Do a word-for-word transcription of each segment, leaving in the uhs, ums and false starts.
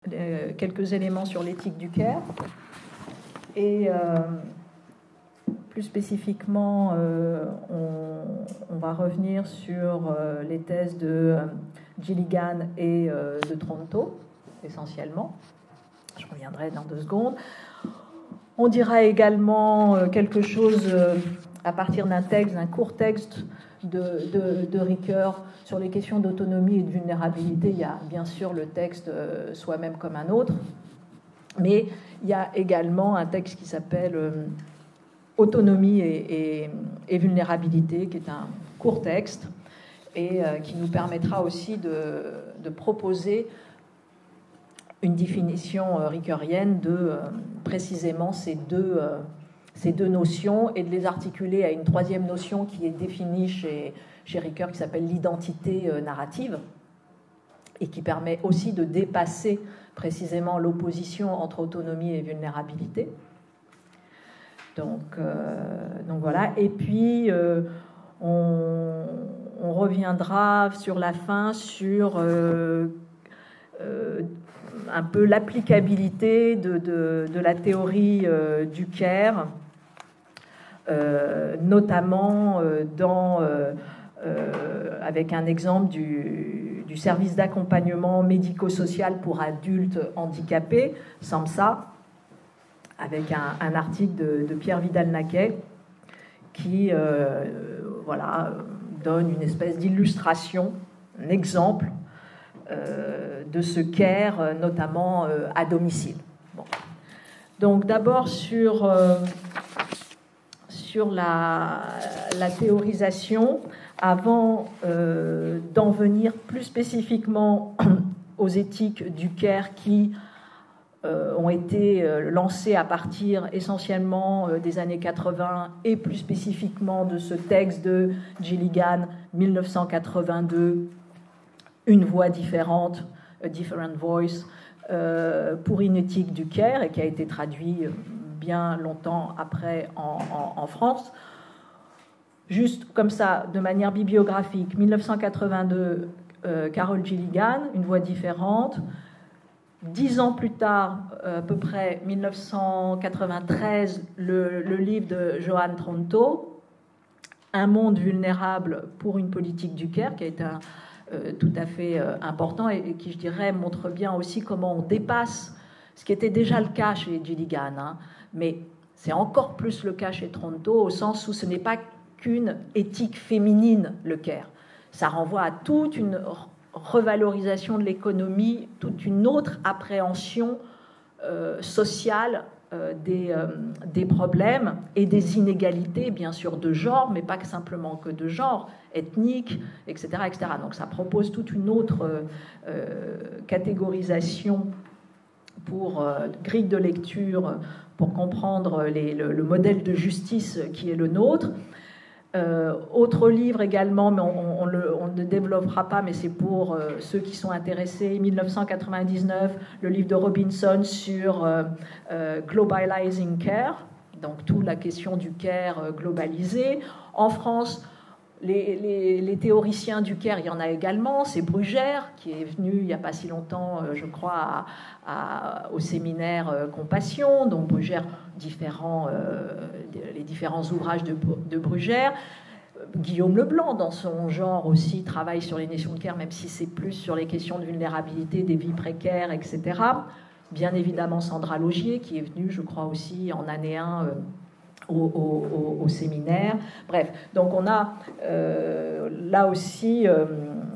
euh, quelques éléments sur l'éthique du Caire. Et euh, plus spécifiquement, euh, on, on va revenir sur euh, les thèses de euh, Gilligan et euh, de Tronto, essentiellement. Je reviendrai dans deux secondes. On dira également euh, quelque chose euh, à partir d'un texte, d'un court texte de, de, de Ricoeur sur les questions d'autonomie et de vulnérabilité. Il y a bien sûr le texte euh, Soi-même comme un autre, mais il y a également un texte qui s'appelle euh, Autonomie et, et, et vulnérabilité, qui est un court texte et euh, qui nous permettra aussi de, de proposer une définition euh, ricoeurienne de euh, précisément ces deux, euh, ces deux notions et de les articuler à une troisième notion qui est définie chez, chez Ricoeur, qui s'appelle l'identité euh, narrative, et qui permet aussi de dépasser précisément l'opposition entre autonomie et vulnérabilité. Donc, euh, donc voilà. Et puis, euh, on, on reviendra sur la fin sur euh, euh, un peu l'applicabilité de, de, de la théorie euh, du Caire, euh, notamment euh, dans, euh, euh, avec un exemple du, du service d'accompagnement médico-social pour adultes handicapés, SAMHSA, avec un, un article de, de Pierre Vidal-Naquet qui euh, voilà, donne une espèce d'illustration, un exemple euh, de ce Caire, notamment euh, à domicile. Bon. Donc d'abord sur, euh, sur la, la théorisation, avant euh, d'en venir plus spécifiquement aux éthiques du Caire qui Euh, ont été euh, lancés à partir essentiellement euh, des années quatre-vingts et plus spécifiquement de ce texte de Gilligan, mille neuf cent quatre-vingt-deux, Une voix différente, A Different Voice, euh, pour une éthique du Caire, et qui a été traduit bien longtemps après en, en, en France. Juste comme ça, de manière bibliographique, mille neuf cent quatre-vingt-deux, euh, Carol Gilligan, Une voix différente. Dix ans plus tard, à peu près mille neuf cent quatre-vingt-treize, le, le livre de Johan Tronto, Un monde vulnérable pour une politique du Caire, qui a été un, euh, tout à fait euh, important et, et qui, je dirais, montre bien aussi comment on dépasse ce qui était déjà le cas chez Gilligan, hein, mais c'est encore plus le cas chez Tronto, au sens où ce n'est pas qu'une éthique féminine, le Caire. Ça renvoie à toute une revalorisation de l'économie, toute une autre appréhension euh, sociale euh, des, euh, des problèmes et des inégalités, bien sûr, de genre, mais pas simplement que de genre, ethnique, et cetera, et cetera. Donc ça propose toute une autre euh, catégorisation pour euh, grille de lecture, pour comprendre les, le, le modèle de justice qui est le nôtre. Euh, autre livre également, mais on, on, le, on ne développera pas, mais c'est pour euh, ceux qui sont intéressés, mille neuf cent quatre-vingt-dix-neuf, le livre de Robinson sur euh, euh, Globalizing Care, donc toute la question du care euh, globalisé. En France, les, les, les théoriciens du care, il y en a également, c'est Brugère, qui est venu il n'y a pas si longtemps, euh, je crois, à, à, au séminaire euh, Compassion, donc Brugère, différents, euh, les différents ouvrages de, de Brugère. Guillaume Leblanc, dans son genre aussi, travaille sur les notions de care, même si c'est plus sur les questions de vulnérabilité, des vies précaires, et cetera. Bien évidemment, Sandra Laugier, qui est venue, je crois, aussi en année un euh, au, au, au séminaire. Bref, donc on a euh, là aussi euh,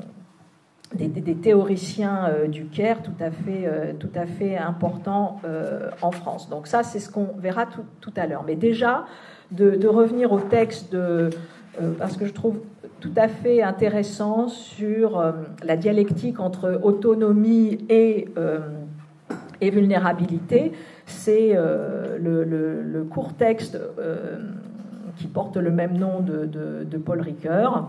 des, des, des théoriciens euh, du care tout à fait, euh, tout à fait importants euh, en France. Donc ça, c'est ce qu'on verra tout, tout à l'heure. Mais déjà, de, de revenir au texte de... Euh, parce que je trouve tout à fait intéressant sur euh, la dialectique entre autonomie et, euh, et vulnérabilité. C'est euh, le, le, le court texte euh, qui porte le même nom de, de, de Paul Ricoeur.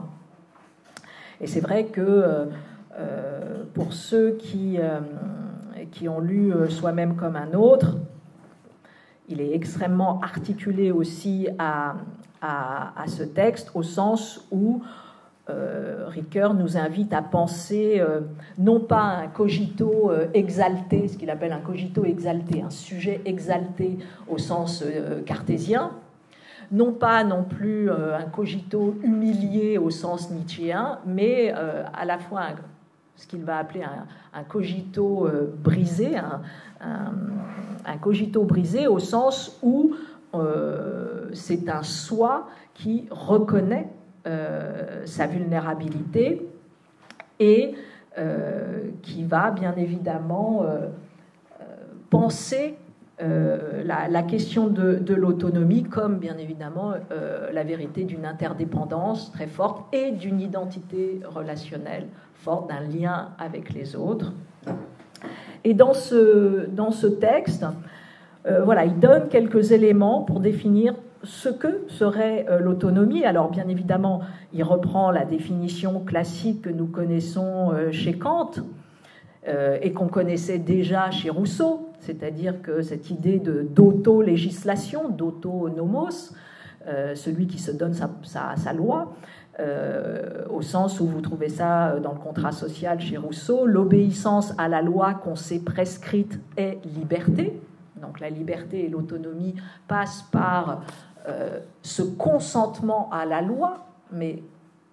Et c'est vrai que euh, pour ceux qui, euh, qui ont lu Soi-même comme un autre, il est extrêmement articulé aussi à... À, à ce texte, au sens où euh, Ricoeur nous invite à penser euh, non pas un cogito euh, exalté, ce qu'il appelle un cogito exalté, un sujet exalté au sens euh, cartésien, non pas non plus euh, un cogito humilié au sens nietzschéen, mais euh, à la fois un, ce qu'il va appeler un, un cogito euh, brisé, un, un, un cogito brisé au sens où euh, c'est un soi qui reconnaît euh, sa vulnérabilité et euh, qui va bien évidemment euh, euh, penser Euh, la, la question de, de l'autonomie comme bien évidemment euh, la vérité d'une interdépendance très forte et d'une identité relationnelle forte, d'un lien avec les autres. Et dans ce, dans ce texte, euh, voilà, il donne quelques éléments pour définir ce que serait euh, l'autonomie. Alors bien évidemment, il reprend la définition classique que nous connaissons euh, chez Kant euh, et qu'on connaissait déjà chez Rousseau, c'est-à-dire que cette idée de, d'auto-législation, d'auto-nomos, euh, celui qui se donne sa, sa, sa loi, euh, au sens où vous trouvez ça dans le contrat social chez Rousseau, l'obéissance à la loi qu'on s'est prescrite est liberté. Donc la liberté et l'autonomie passent par euh, ce consentement à la loi, mais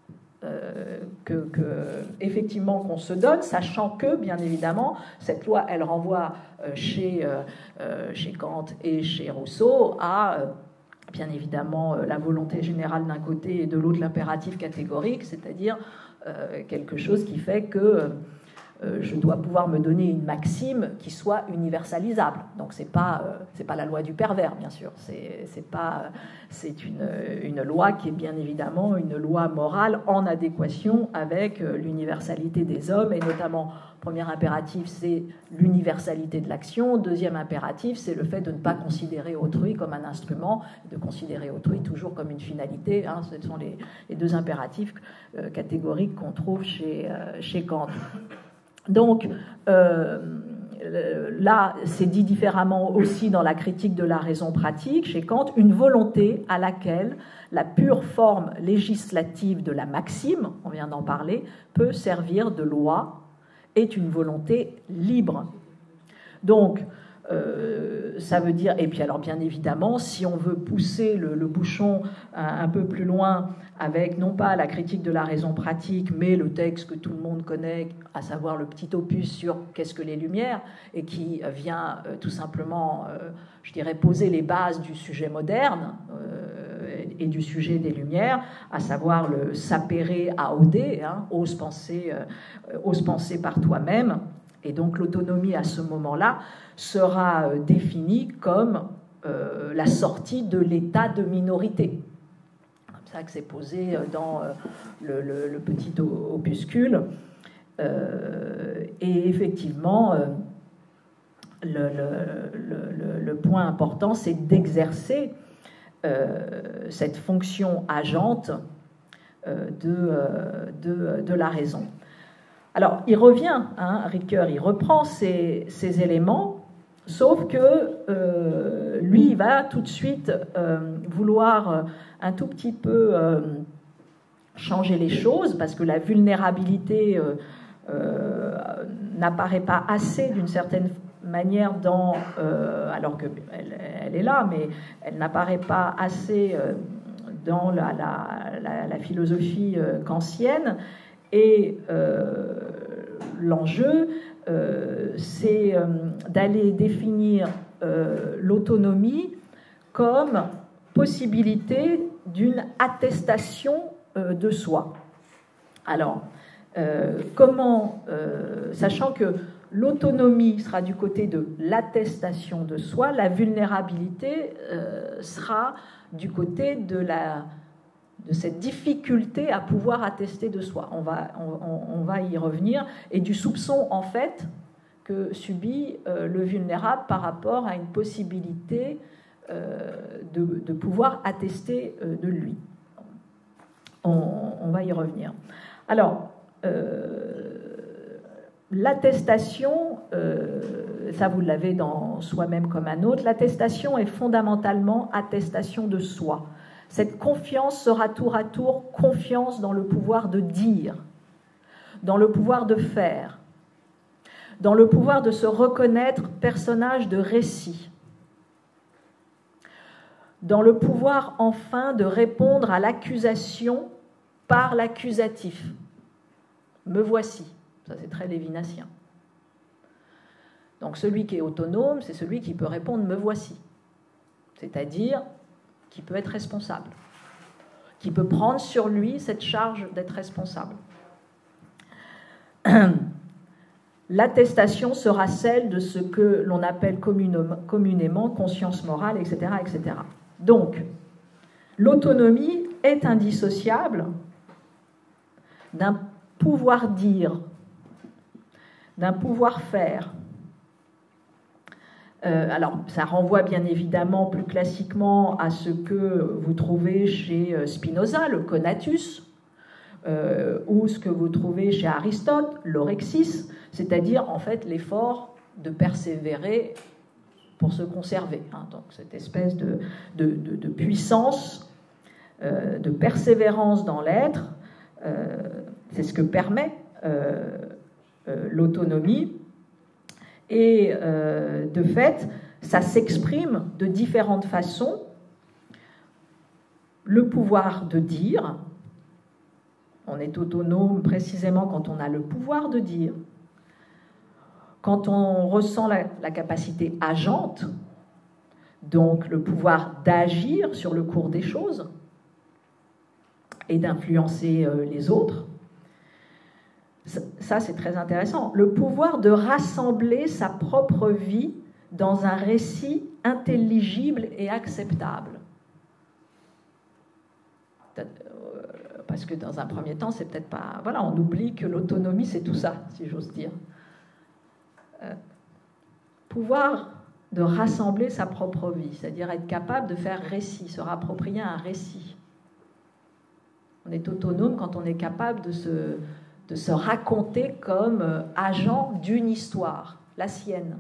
Euh, que, que effectivement qu'on se donne, sachant que bien évidemment cette loi elle renvoie euh, chez, euh, chez Kant et chez Rousseau à euh, bien évidemment euh, la volonté générale d'un côté et de l'autre l'impératif catégorique, c'est-à-dire euh, quelque chose qui fait que euh, je dois pouvoir me donner une maxime qui soit universalisable. Donc c'est pas euh, c'est pas la loi du pervers, bien sûr. C'est c'est pas c'est une une loi qui est bien évidemment une loi morale en adéquation avec l'universalité des hommes, et notamment premier impératif c'est l'universalité de l'action. Deuxième impératif c'est le fait de ne pas considérer autrui comme un instrument, de considérer autrui toujours comme une finalité. Hein. Ce sont les, les deux impératifs euh, catégoriques qu'on trouve chez euh, chez Kant. Donc, euh, là, c'est dit différemment aussi dans la critique de la raison pratique, chez Kant, une volonté à laquelle la pure forme législative de la maxime, on vient d'en parler, peut servir de loi, est une volonté libre. Donc, euh, ça veut dire, et puis alors bien évidemment, si on veut pousser le, le bouchon un, un peu plus loin avec non pas la critique de la raison pratique, mais le texte que tout le monde connaît, à savoir le petit opus sur qu'est-ce que les Lumières, et qui vient euh, tout simplement, euh, je dirais, poser les bases du sujet moderne euh, et du sujet des Lumières, à savoir le sapere aude, hein, ose penser, euh, ose penser par toi-même. Et donc l'autonomie à ce moment-là sera définie comme euh, la sortie de l'état de minorité. C'est ça que c'est posé dans le, le, le petit opuscule. Euh, et effectivement, euh, le, le, le, le point important, c'est d'exercer euh, cette fonction agente euh, de, de, de la raison. Alors, il revient, hein, Ricoeur, il reprend ces, ces éléments, sauf que euh, lui, il va tout de suite euh, vouloir un tout petit peu euh, changer les choses, parce que la vulnérabilité euh, euh, n'apparaît pas assez d'une certaine manière dans... Euh, alors qu'elle elle est là, mais elle n'apparaît pas assez euh, dans la, la, la, la philosophie euh, kantienne. Et euh, l'enjeu, euh, c'est euh, d'aller définir euh, l'autonomie comme possibilité d'une attestation euh, de soi. Alors, euh, comment, euh, sachant que l'autonomie sera du côté de l'attestation de soi, la vulnérabilité euh, sera du côté de la... de cette difficulté à pouvoir attester de soi. On va, on, on va y revenir, et du soupçon, en fait, que subit euh, le vulnérable par rapport à une possibilité euh, de, de pouvoir attester euh, de lui. On, on va y revenir. Alors, euh, l'attestation, euh, ça vous l'avez dans Soi-même comme un autre, l'attestation est fondamentalement attestation de soi. Cette confiance sera tour à tour confiance dans le pouvoir de dire, dans le pouvoir de faire, dans le pouvoir de se reconnaître personnage de récit, dans le pouvoir enfin de répondre à l'accusation par l'accusatif. Me voici, ça c'est très lévinassien. Donc celui qui est autonome, c'est celui qui peut répondre me voici, c'est-à-dire qui peut être responsable, qui peut prendre sur lui cette charge d'être responsable. L'attestation sera celle de ce que l'on appelle communément conscience morale, et cetera, et cetera. Donc, l'autonomie est indissociable d'un pouvoir dire, d'un pouvoir faire. Euh, alors, ça renvoie bien évidemment plus classiquement à ce que vous trouvez chez Spinoza, le conatus, euh, ou ce que vous trouvez chez Aristote, l'orexis, c'est-à-dire en fait l'effort de persévérer pour se conserver. Hein, donc cette espèce de, de, de, de puissance, euh, de persévérance dans l'être, euh, c'est ce que permet euh, euh, l'autonomie. Et euh, de fait, ça s'exprime de différentes façons. Le pouvoir de dire, on est autonome précisément quand on a le pouvoir de dire, quand on ressent la, la capacité agente, donc le pouvoir d'agir sur le cours des choses et d'influencer euh, les autres. Ça, c'est très intéressant. Le pouvoir de rassembler sa propre vie dans un récit intelligible et acceptable. Parce que dans un premier temps, c'est peut-être pas... Voilà, on oublie que l'autonomie, c'est tout ça, si j'ose dire. Euh, pouvoir de rassembler sa propre vie, c'est-à-dire être capable de faire récit, se rapproprier un récit. On est autonome quand on est capable de se... de se raconter comme agent d'une histoire, la sienne.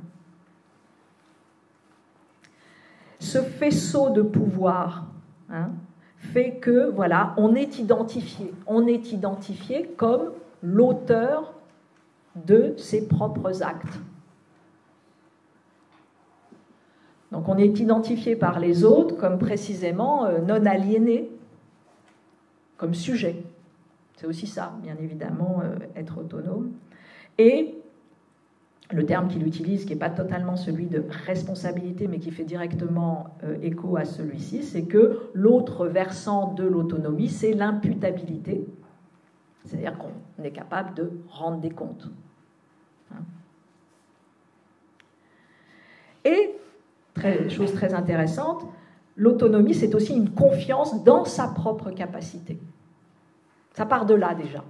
Ce faisceau de pouvoir hein, fait que, voilà, on est identifié. On est identifié comme l'auteur de ses propres actes. Donc on est identifié par les autres comme précisément non aliéné, comme sujet. C'est aussi ça, bien évidemment, euh, être autonome. Et le terme qu'il utilise, qui n'est pas totalement celui de responsabilité, mais qui fait directement euh, écho à celui-ci, c'est que l'autre versant de l'autonomie, c'est l'imputabilité. C'est-à-dire qu'on est capable de rendre des comptes. Hein. Et, très, chose très intéressante, l'autonomie, c'est aussi une confiance dans sa propre capacité. Ça part de là déjà.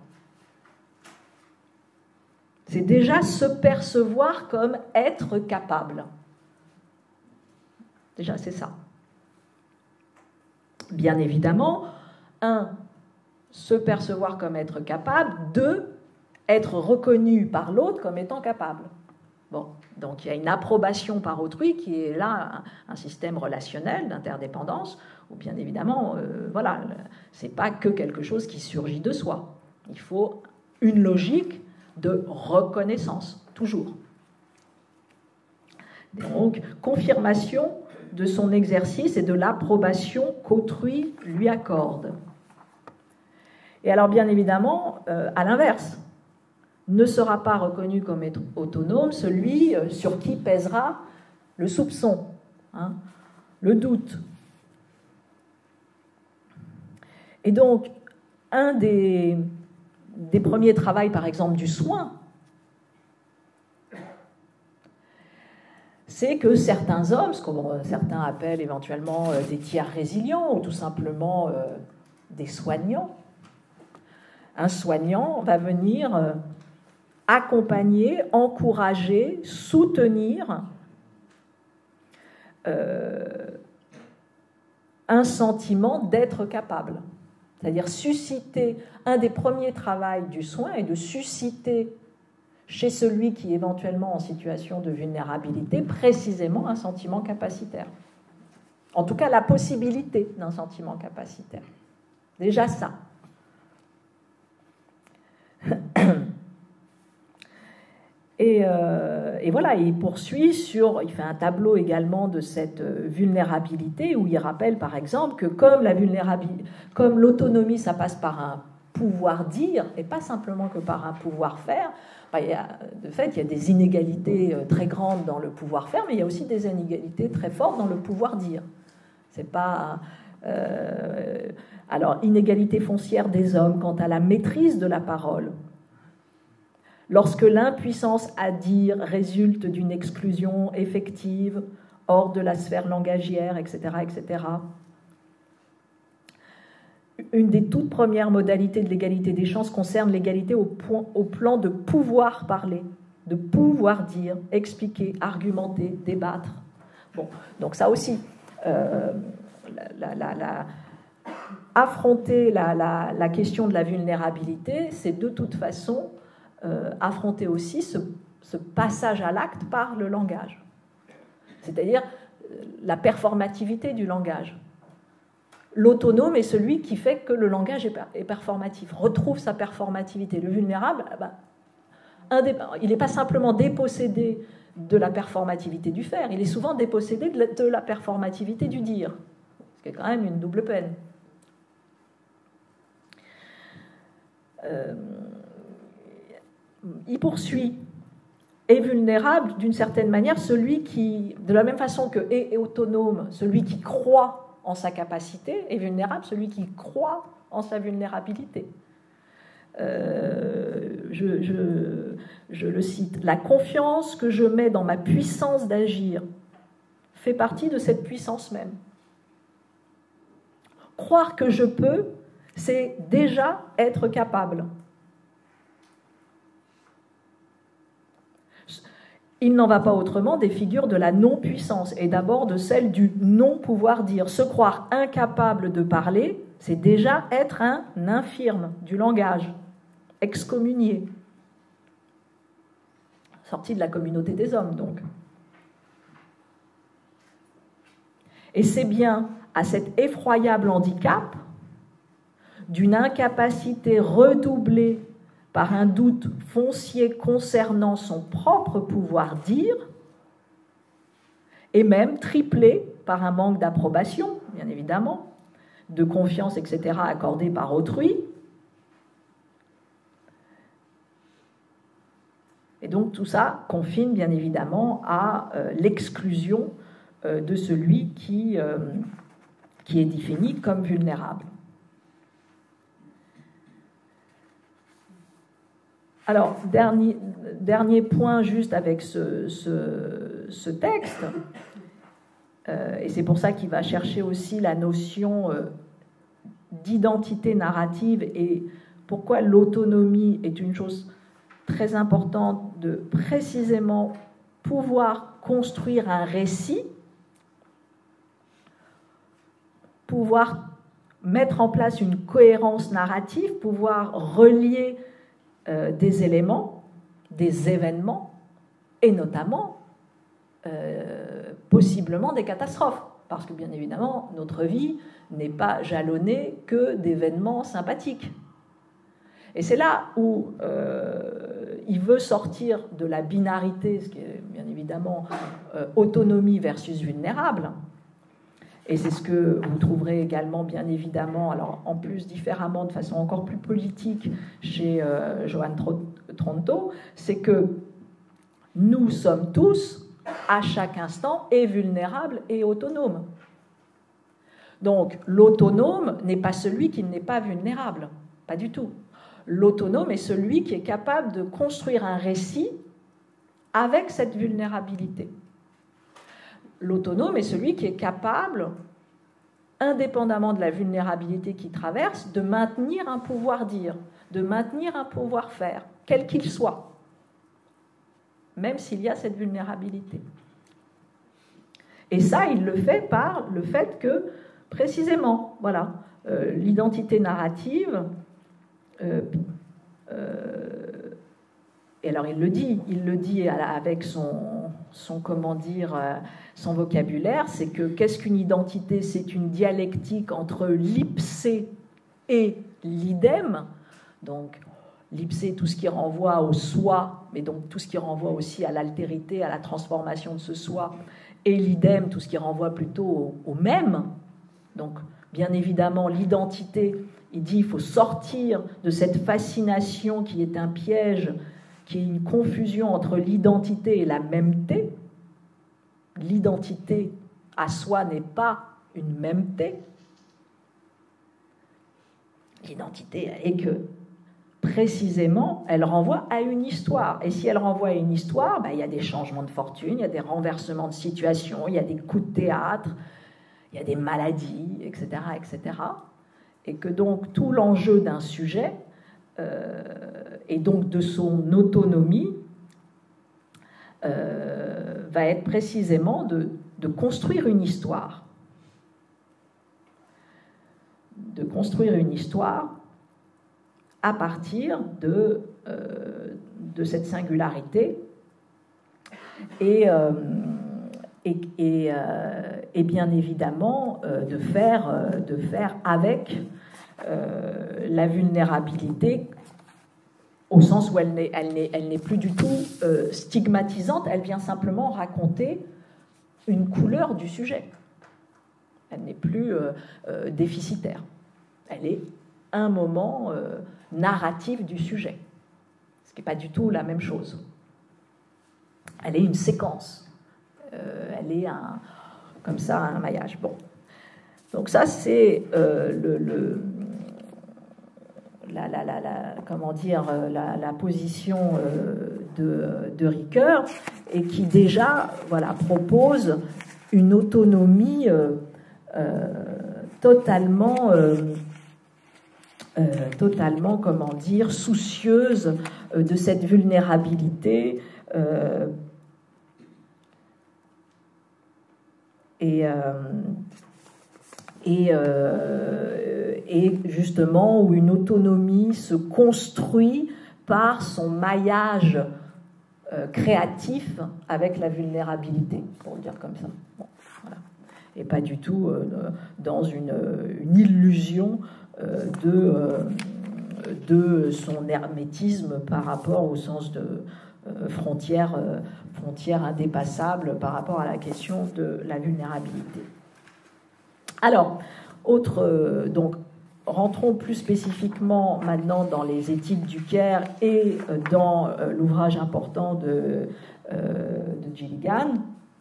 C'est déjà se percevoir comme être capable. Déjà, c'est ça. Bien évidemment, un, se percevoir comme être capable, deux, être reconnu par l'autre comme étant capable. Bon, donc il y a une approbation par autrui qui est là un, un système relationnel d'interdépendance où bien évidemment, euh, voilà, c'est pas que quelque chose qui surgit de soi. Il faut une logique de reconnaissance, toujours. Donc, confirmation de son exercice et de l'approbation qu'autrui lui accorde. Et alors, bien évidemment, euh, à l'inverse, ne sera pas reconnu comme être autonome celui sur qui pèsera le soupçon, hein, le doute. Et donc, un des, des premiers travaux, par exemple, du soin, c'est que certains hommes, ce que certains appellent éventuellement des tiers résilients, ou tout simplement euh, des soignants, un soignant va venir euh, accompagner, encourager, soutenir euh, un sentiment d'être capable. C'est-à-dire susciter, un des premiers travaux du soin est de susciter chez celui qui est éventuellement en situation de vulnérabilité précisément un sentiment capacitaire. En tout cas, la possibilité d'un sentiment capacitaire. Déjà ça. Et, euh, et voilà, il poursuit sur, il fait un tableau également de cette vulnérabilité où il rappelle par exemple que comme la vulnérabilité, comme l'autonomie, ça passe par un pouvoir dire et pas simplement que par un pouvoir faire. Enfin, il y a, de fait, il y a des inégalités très grandes dans le pouvoir faire, mais il y a aussi des inégalités très fortes dans le pouvoir dire. C'est pas euh, alors inégalité foncière des hommes quant à la maîtrise de la parole. Lorsque l'impuissance à dire résulte d'une exclusion effective hors de la sphère langagière, et cetera, et cetera. Une des toutes premières modalités de l'égalité des chances concerne l'égalité au, point, au plan de pouvoir parler, de pouvoir dire, expliquer, argumenter, débattre. Bon, donc ça aussi, euh, la, la, la, affronter la, la, la question de la vulnérabilité, c'est de toute façon Euh, affronter aussi ce, ce passage à l'acte par le langage, c'est-à-dire euh, la performativité du langage. L'autonome est celui qui fait que le langage est, est performatif, retrouve sa performativité. Le vulnérable, ben, indé... il n'est pas simplement dépossédé de la performativité du faire, il est souvent dépossédé de la, de la performativité du dire, ce qui est quand même une double peine. Euh... Il poursuit, est vulnérable d'une certaine manière celui qui, de la même façon que est autonome, celui qui croit en sa capacité, est vulnérable celui qui croit en sa vulnérabilité. Euh, je, je, je le cite, la confiance que je mets dans ma puissance d'agir fait partie de cette puissance même. Croire que je peux, c'est déjà être capable. Il n'en va pas autrement des figures de la non-puissance, et d'abord de celle du non-pouvoir dire. Se croire incapable de parler, c'est déjà être un infirme du langage, excommunié, sorti de la communauté des hommes, donc. Et c'est bien à cet effroyable handicap d'une incapacité redoublée par un doute foncier concernant son propre pouvoir dire, et même triplé par un manque d'approbation, bien évidemment, de confiance, et cetera, accordée par autrui. Et donc tout ça confine bien évidemment à euh, l'exclusion euh, de celui qui, euh, qui est défini comme vulnérable. Alors, dernier, dernier point juste avec ce, ce, ce texte, euh, et c'est pour ça qu'il va chercher aussi la notion euh, d'identité narrative et pourquoi l'autonomie est une chose très importante de précisément pouvoir construire un récit, pouvoir mettre en place une cohérence narrative, pouvoir relier Euh, des éléments, des événements, et notamment, euh, possiblement des catastrophes. Parce que, bien évidemment, notre vie n'est pas jalonnée que d'événements sympathiques. Et c'est là où euh, il veut sortir de la binarité, ce qui est bien évidemment euh, autonomie versus vulnérable. Et c'est ce que vous trouverez également, bien évidemment, alors en plus différemment, de façon encore plus politique, chez euh, Johan Tronto, c'est que nous sommes tous, à chaque instant, et vulnérables et autonomes. Donc, l'autonome n'est pas celui qui n'est pas vulnérable, pas du tout. L'autonome est celui qui est capable de construire un récit avec cette vulnérabilité. L'autonome est celui qui est capable, indépendamment de la vulnérabilité qu'il traverse, de maintenir un pouvoir dire, de maintenir un pouvoir faire, quel qu'il soit, même s'il y a cette vulnérabilité. Et ça, il le fait par le fait que, précisément, voilà, euh, l'identité narrative, euh, euh, et alors il le dit, il le dit avec son... son, comment dire, euh, son vocabulaire, c'est que qu'est-ce qu'une identité? C'est une dialectique entre l'ipsé et l'idem. Donc, l'ipsé, tout ce qui renvoie au soi, mais donc tout ce qui renvoie aussi à l'altérité, à la transformation de ce soi, et l'idem, tout ce qui renvoie plutôt au, au même. Donc, bien évidemment, l'identité, il dit, il faut sortir de cette fascination qui est un piège, qui est une confusion entre l'identité et la mêmeté. L'identité à soi n'est pas une mêmeté. L'identité est que, précisément, elle renvoie à une histoire. Et si elle renvoie à une histoire, ben, il y a des changements de fortune, il y a des renversements de situation, il y a des coups de théâtre, il y a des maladies, et cetera, et cetera. Et que donc tout l'enjeu d'un sujet, euh, et donc de son autonomie, euh, va être précisément de, de construire une histoire. De construire une histoire à partir de, euh, de cette singularité et, euh, et, et, euh, et bien évidemment euh, de, faire, euh, de faire avec euh, la vulnérabilité au sens où elle n'est, elle n'est, elle n'est plus du tout euh, stigmatisante, elle vient simplement raconter une couleur du sujet. Elle n'est plus euh, euh, déficitaire. Elle est un moment euh, narratif du sujet, ce qui n'est pas du tout la même chose. Elle est une séquence, euh, elle est un, comme ça un maillage. Bon, donc ça c'est euh, le, le la, la, la, la, comment dire, la, la position euh, de, de Ricoeur, et qui déjà voilà, propose une autonomie euh, euh, totalement euh, Euh, totalement, comment dire, soucieuse euh, de cette vulnérabilité euh, et, euh, et, euh, et justement où une autonomie se construit par son maillage euh, créatif avec la vulnérabilité, pour le dire comme ça. Bon, voilà. Et pas du tout euh, dans une, une illusion De, de son hermétisme par rapport au sens de frontière, frontière indépassable par rapport à la question de la vulnérabilité. Alors, autre, donc, rentrons plus spécifiquement maintenant dans les éthiques du Caire et dans l'ouvrage important de, de Gilligan.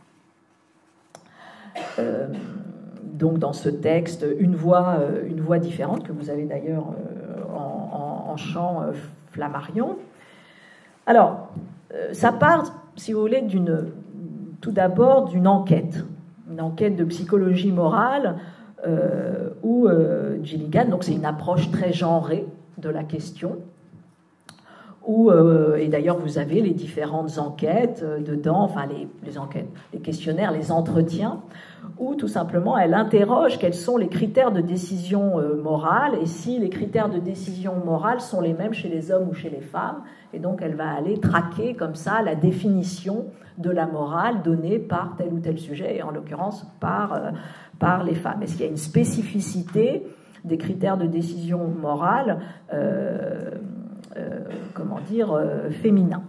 Euh, Donc dans ce texte, une voix, une voix différente, que vous avez d'ailleurs en, en, en chant Flammarion. Alors, ça part, si vous voulez, d'une, tout d'abord d'une enquête, une enquête de psychologie morale, euh, où euh, Gilligan, donc c'est une approche très genrée de la question, où, euh, et d'ailleurs vous avez les différentes enquêtes euh, dedans, enfin les, les enquêtes, les questionnaires, les entretiens, où tout simplement elle interroge quels sont les critères de décision euh, morale et si les critères de décision morale sont les mêmes chez les hommes ou chez les femmes, et donc elle va aller traquer comme ça la définition de la morale donnée par tel ou tel sujet, et en l'occurrence par, euh, par les femmes. Est-ce qu'il y a une spécificité des critères de décision morale euh, Euh, comment dire, euh, féminin.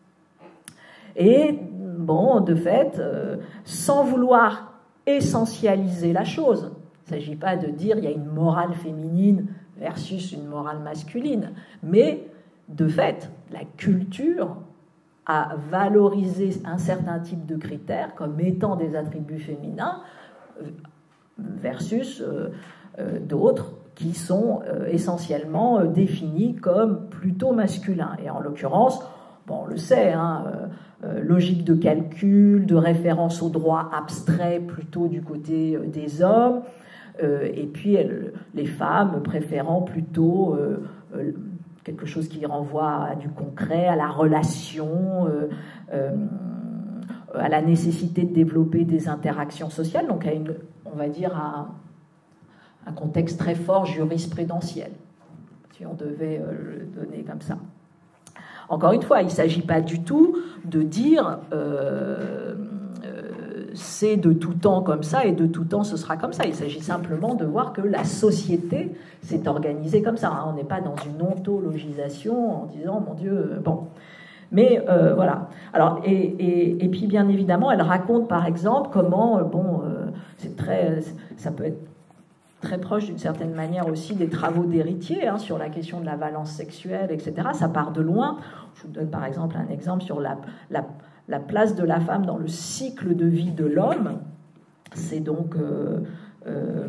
Et, bon, de fait, euh, sans vouloir essentialiser la chose, il ne s'agit pas de dire il y a une morale féminine versus une morale masculine, mais, de fait, la culture a valorisé un certain type de critères comme étant des attributs féminins versus euh, euh, d'autres qui sont euh, essentiellement euh, définis comme plutôt masculins. Et en l'occurrence, bon, on le sait, hein, euh, euh, logique de calcul, de référence au droit abstrait plutôt du côté euh, des hommes, euh, et puis elle, les femmes préférant plutôt euh, euh, quelque chose qui renvoie à du concret, à la relation, euh, euh, à la nécessité de développer des interactions sociales, donc à une, on va dire, à un contexte très fort jurisprudentiel, si on devait le donner comme ça. Encore une fois, il ne s'agit pas du tout de dire euh, euh, c'est de tout temps comme ça et de tout temps ce sera comme ça. Il s'agit simplement de voir que la société s'est organisée comme ça. Hein. On n'est pas dans une ontologisation en disant mon Dieu, bon. Mais euh, voilà. Alors, et, et, et puis bien évidemment, elle raconte par exemple comment, euh, bon, euh, c'est très, ça peut être très proche d'une certaine manière aussi des travaux d'Héritier hein, sur la question de la valence sexuelle, et cetera. Ça part de loin. Je vous donne par exemple un exemple sur la, la, la place de la femme dans le cycle de vie de l'homme. C'est donc, euh, euh,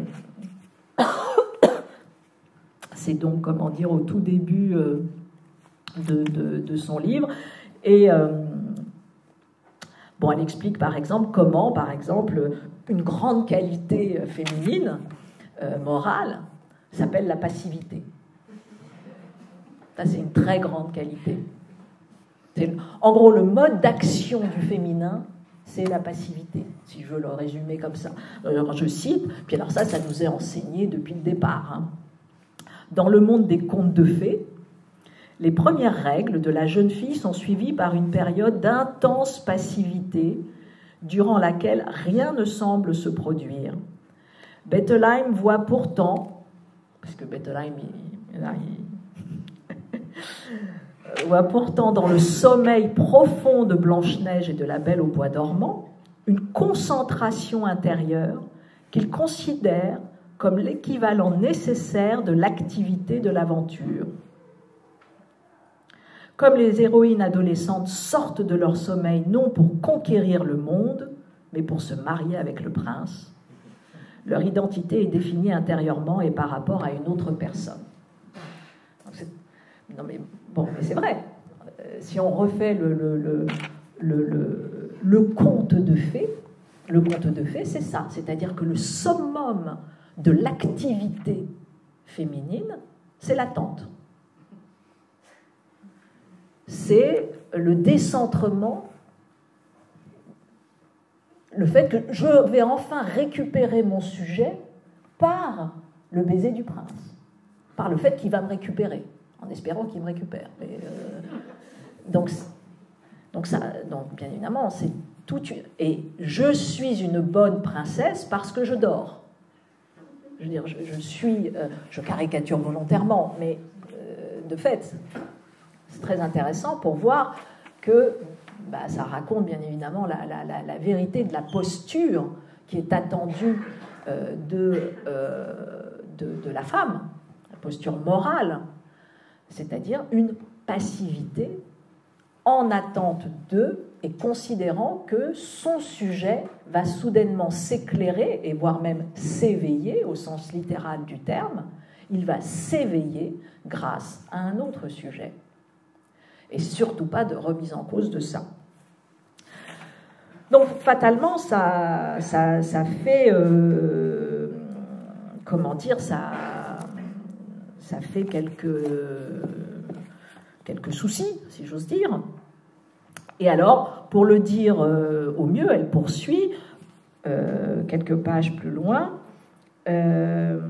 c'est donc, comment dire, au tout début euh, de, de, de son livre. Et euh, bon, elle explique par exemple comment, par exemple, une grande qualité féminine Euh, morale s'appelle la passivité. Ça, c'est une très grande qualité. C'est, en gros, le mode d'action du féminin, c'est la passivité, si je veux le résumer comme ça. Alors, je cite, puis alors ça, ça nous est enseigné depuis le départ. Hein. Dans le monde des contes de fées, les premières règles de la jeune fille sont suivies par une période d'intense passivité durant laquelle rien ne semble se produire. Bettelheim voit pourtant, parce que Bettelheim il, il, voit pourtant dans le sommeil profond de Blanche-Neige et de la Belle au bois dormant une concentration intérieure qu'il considère comme l'équivalent nécessaire de l'activité de l'aventure. Comme les héroïnes adolescentes sortent de leur sommeil non pour conquérir le monde, mais pour se marier avec le prince, leur identité est définie intérieurement et par rapport à une autre personne. Donc c'est... Non mais bon, mais c'est vrai. Euh, si on refait le, le, le, le, le, le conte de fées, le conte de fées, c'est ça. C'est-à-dire que le summum de l'activité féminine, c'est l'attente. C'est le décentrement. Le fait que je vais enfin récupérer mon sujet par le baiser du prince, par le fait qu'il va me récupérer, en espérant qu'il me récupère. Mais, euh, donc, donc, ça, donc, bien évidemment, c'est tout. Et je suis une bonne princesse parce que je dors. Je veux dire, je, je suis, euh, je caricature volontairement, mais euh, de fait, c'est très intéressant pour voir que bah, ça raconte bien évidemment la, la, la, la vérité de la posture qui est attendue euh, de, euh, de, de la femme, la posture morale, c'est-à-dire une passivité en attente d'eux et considérant que son sujet va soudainement s'éclairer et voire même s'éveiller au sens littéral du terme, il va s'éveiller grâce à un autre sujet. Et surtout pas de remise en cause de ça. Donc, fatalement, ça, ça, ça fait, euh, comment dire, ça, ça fait quelques, quelques soucis, si j'ose dire. Et alors, pour le dire euh, au mieux, elle poursuit, euh, quelques pages plus loin, euh,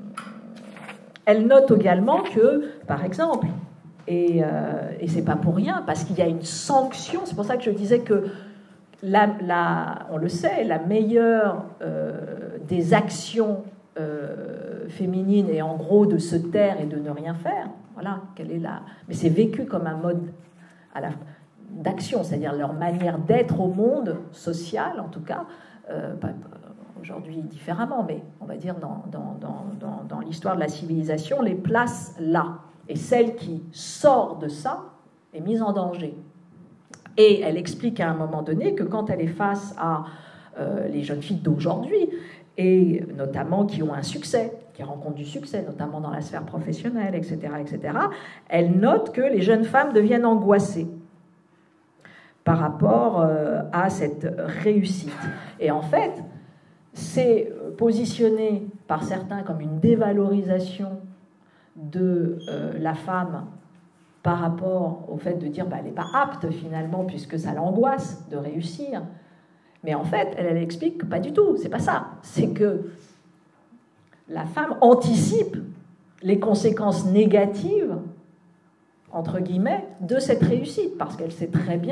elle note également que, par exemple, et, euh, et c'est pas pour rien, parce qu'il y a une sanction, c'est pour ça que je disais que La, la, on le sait, la meilleure euh, des actions euh, féminines est en gros de se taire et de ne rien faire. Voilà, quelle est la... Mais c'est vécu comme un mode à la... d'action, c'est-à-dire leur manière d'être au monde social, en tout cas, euh, pas, aujourd'hui différemment, mais on va dire dans, dans, dans, dans, dans l'histoire de la civilisation, les place là. Et celle qui sort de ça est mise en danger. Et elle explique à un moment donné que quand elle est face à euh, les jeunes filles d'aujourd'hui, et notamment qui ont un succès, qui rencontrent du succès, notamment dans la sphère professionnelle, et cetera, et cetera, elle note que les jeunes femmes deviennent angoissées par rapport euh, à cette réussite. Et en fait, c'est positionné par certains comme une dévalorisation de euh, la femme par rapport au fait de dire bah, elle n'est pas apte finalement puisque ça l'angoisse de réussir. Mais en fait, elle, elle explique que pas du tout, c'est pas ça. C'est que la femme anticipe les conséquences négatives, entre guillemets, de cette réussite, parce qu'elle sait très bien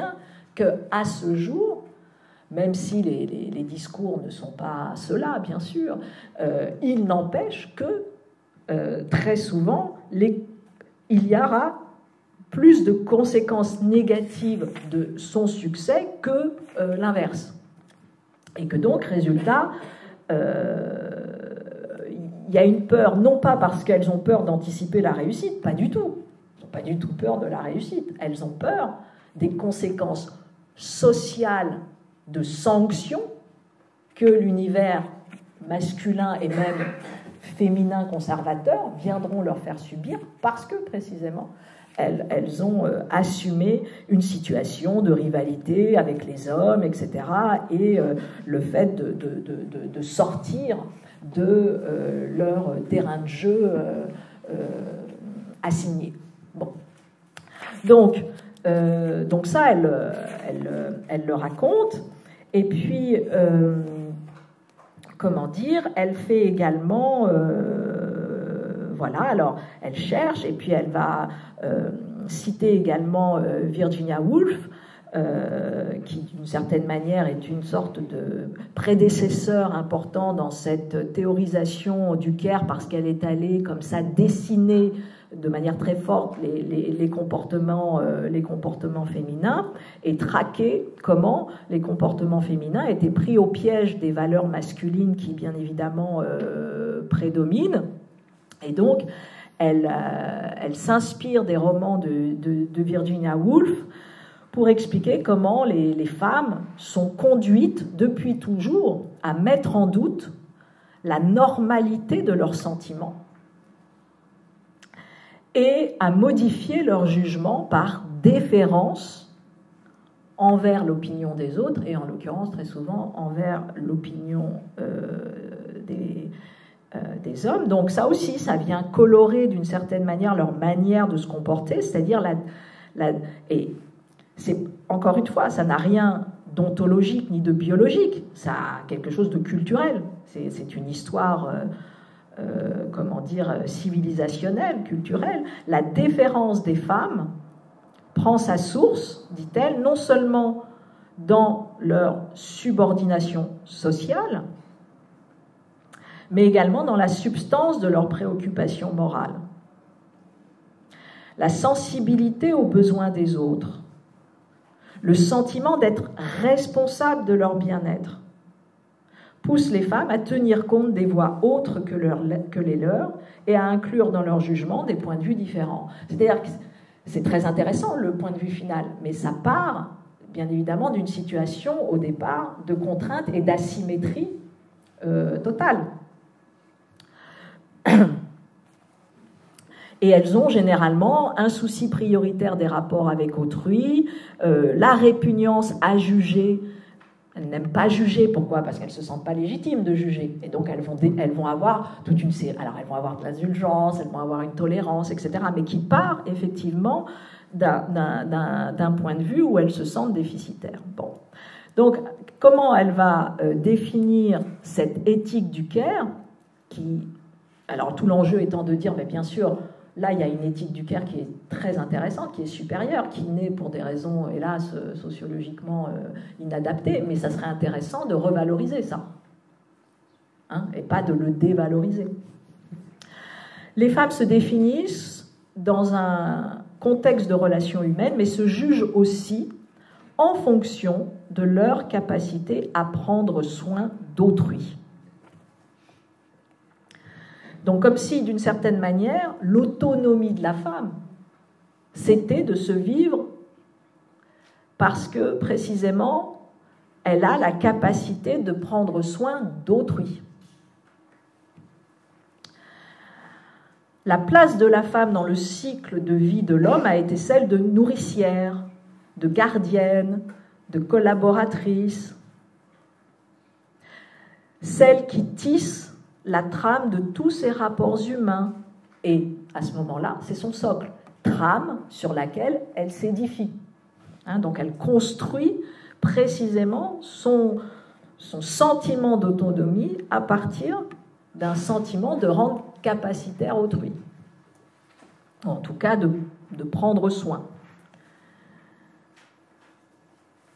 qu'à ce jour, même si les, les, les discours ne sont pas ceux-là, bien sûr, euh, il n'empêche que euh, très souvent, les, il y aura plus de conséquences négatives de son succès que euh, l'inverse. Et que donc, résultat, euh, il y a une peur, non pas parce qu'elles ont peur d'anticiper la réussite, pas du tout. Elles n'ont pas du tout peur de la réussite. Elles ont peur des conséquences sociales de sanctions que l'univers masculin et même féminin conservateur viendront leur faire subir parce que, précisément, elles, elles ont euh, assumé une situation de rivalité avec les hommes, et cetera, et euh, le fait de, de, de, de sortir de euh, leur terrain de jeu euh, euh, assigné. Bon. Donc, euh, donc ça, elle, elle, elle le raconte. Et puis, euh, comment dire, elle fait également... Euh, voilà, alors, elle cherche, et puis elle va euh, citer également euh, Virginia Woolf, Euh, qui d'une certaine manière est une sorte de prédécesseur important dans cette théorisation du care, parce qu'elle est allée comme ça dessiner de manière très forte les, les, les, comportements, euh, les comportements féminins et traquer comment les comportements féminins étaient pris au piège des valeurs masculines qui bien évidemment euh, prédominent. Et donc elle, euh, elle s'inspire des romans de, de, de Virginia Woolf pour expliquer comment les, les femmes sont conduites depuis toujours à mettre en doute la normalité de leurs sentiments et à modifier leur jugement par déférence envers l'opinion des autres, et en l'occurrence très souvent envers l'opinion euh, des, euh, des hommes. Donc ça aussi, ça vient colorer d'une certaine manière leur manière de se comporter, c'est-à-dire la... la et, c'est, encore une fois, ça n'a rien d'ontologique ni de biologique, ça a quelque chose de culturel. C'est, c'est une histoire, euh, euh, comment dire, civilisationnelle, culturelle. La déférence des femmes prend sa source, dit-elle, non seulement dans leur subordination sociale, mais également dans la substance de leurs préoccupations morales. La sensibilité aux besoins des autres, le sentiment d'être responsable de leur bien-être pousse les femmes à tenir compte des voix autres que, leur, que les leurs et à inclure dans leur jugement des points de vue différents. C'est-à-dire que c'est très intéressant le point de vue final, mais ça part bien évidemment d'une situation au départ de contrainte et d'asymétrie euh, totale. Et elles ont généralement un souci prioritaire des rapports avec autrui, euh, la répugnance à juger. Elles n'aiment pas juger. Pourquoi ? Parce qu'elles ne se sentent pas légitimes de juger. Et donc elles vont, elles vont avoir toute une série. Alors elles vont avoir de l'indulgence, elles vont avoir une tolérance, et cetera. Mais qui part effectivement d'un, d'un, d'un point de vue où elles se sentent déficitaires. Bon. Donc comment elle va euh, définir cette éthique du care qui, alors tout l'enjeu étant de dire, mais bien sûr, là, il y a une éthique du care qui est très intéressante, qui est supérieure, qui naît pour des raisons, hélas, sociologiquement euh, inadaptées, mais ça serait intéressant de revaloriser ça, hein, et pas de le dévaloriser. Les femmes se définissent dans un contexte de relations humaines, mais se jugent aussi en fonction de leur capacité à prendre soin d'autrui. Donc comme si, d'une certaine manière, l'autonomie de la femme, c'était de se vivre parce que, précisément, elle a la capacité de prendre soin d'autrui. La place de la femme dans le cycle de vie de l'homme a été celle de nourricière, de gardienne, de collaboratrice, celle qui tisse la trame de tous ces rapports humains. Et à ce moment-là, c'est son socle, trame sur laquelle elle s'édifie. Hein, donc elle construit précisément son, son sentiment d'autonomie à partir d'un sentiment de rendre capacitaire autrui. En tout cas, de, de prendre soin.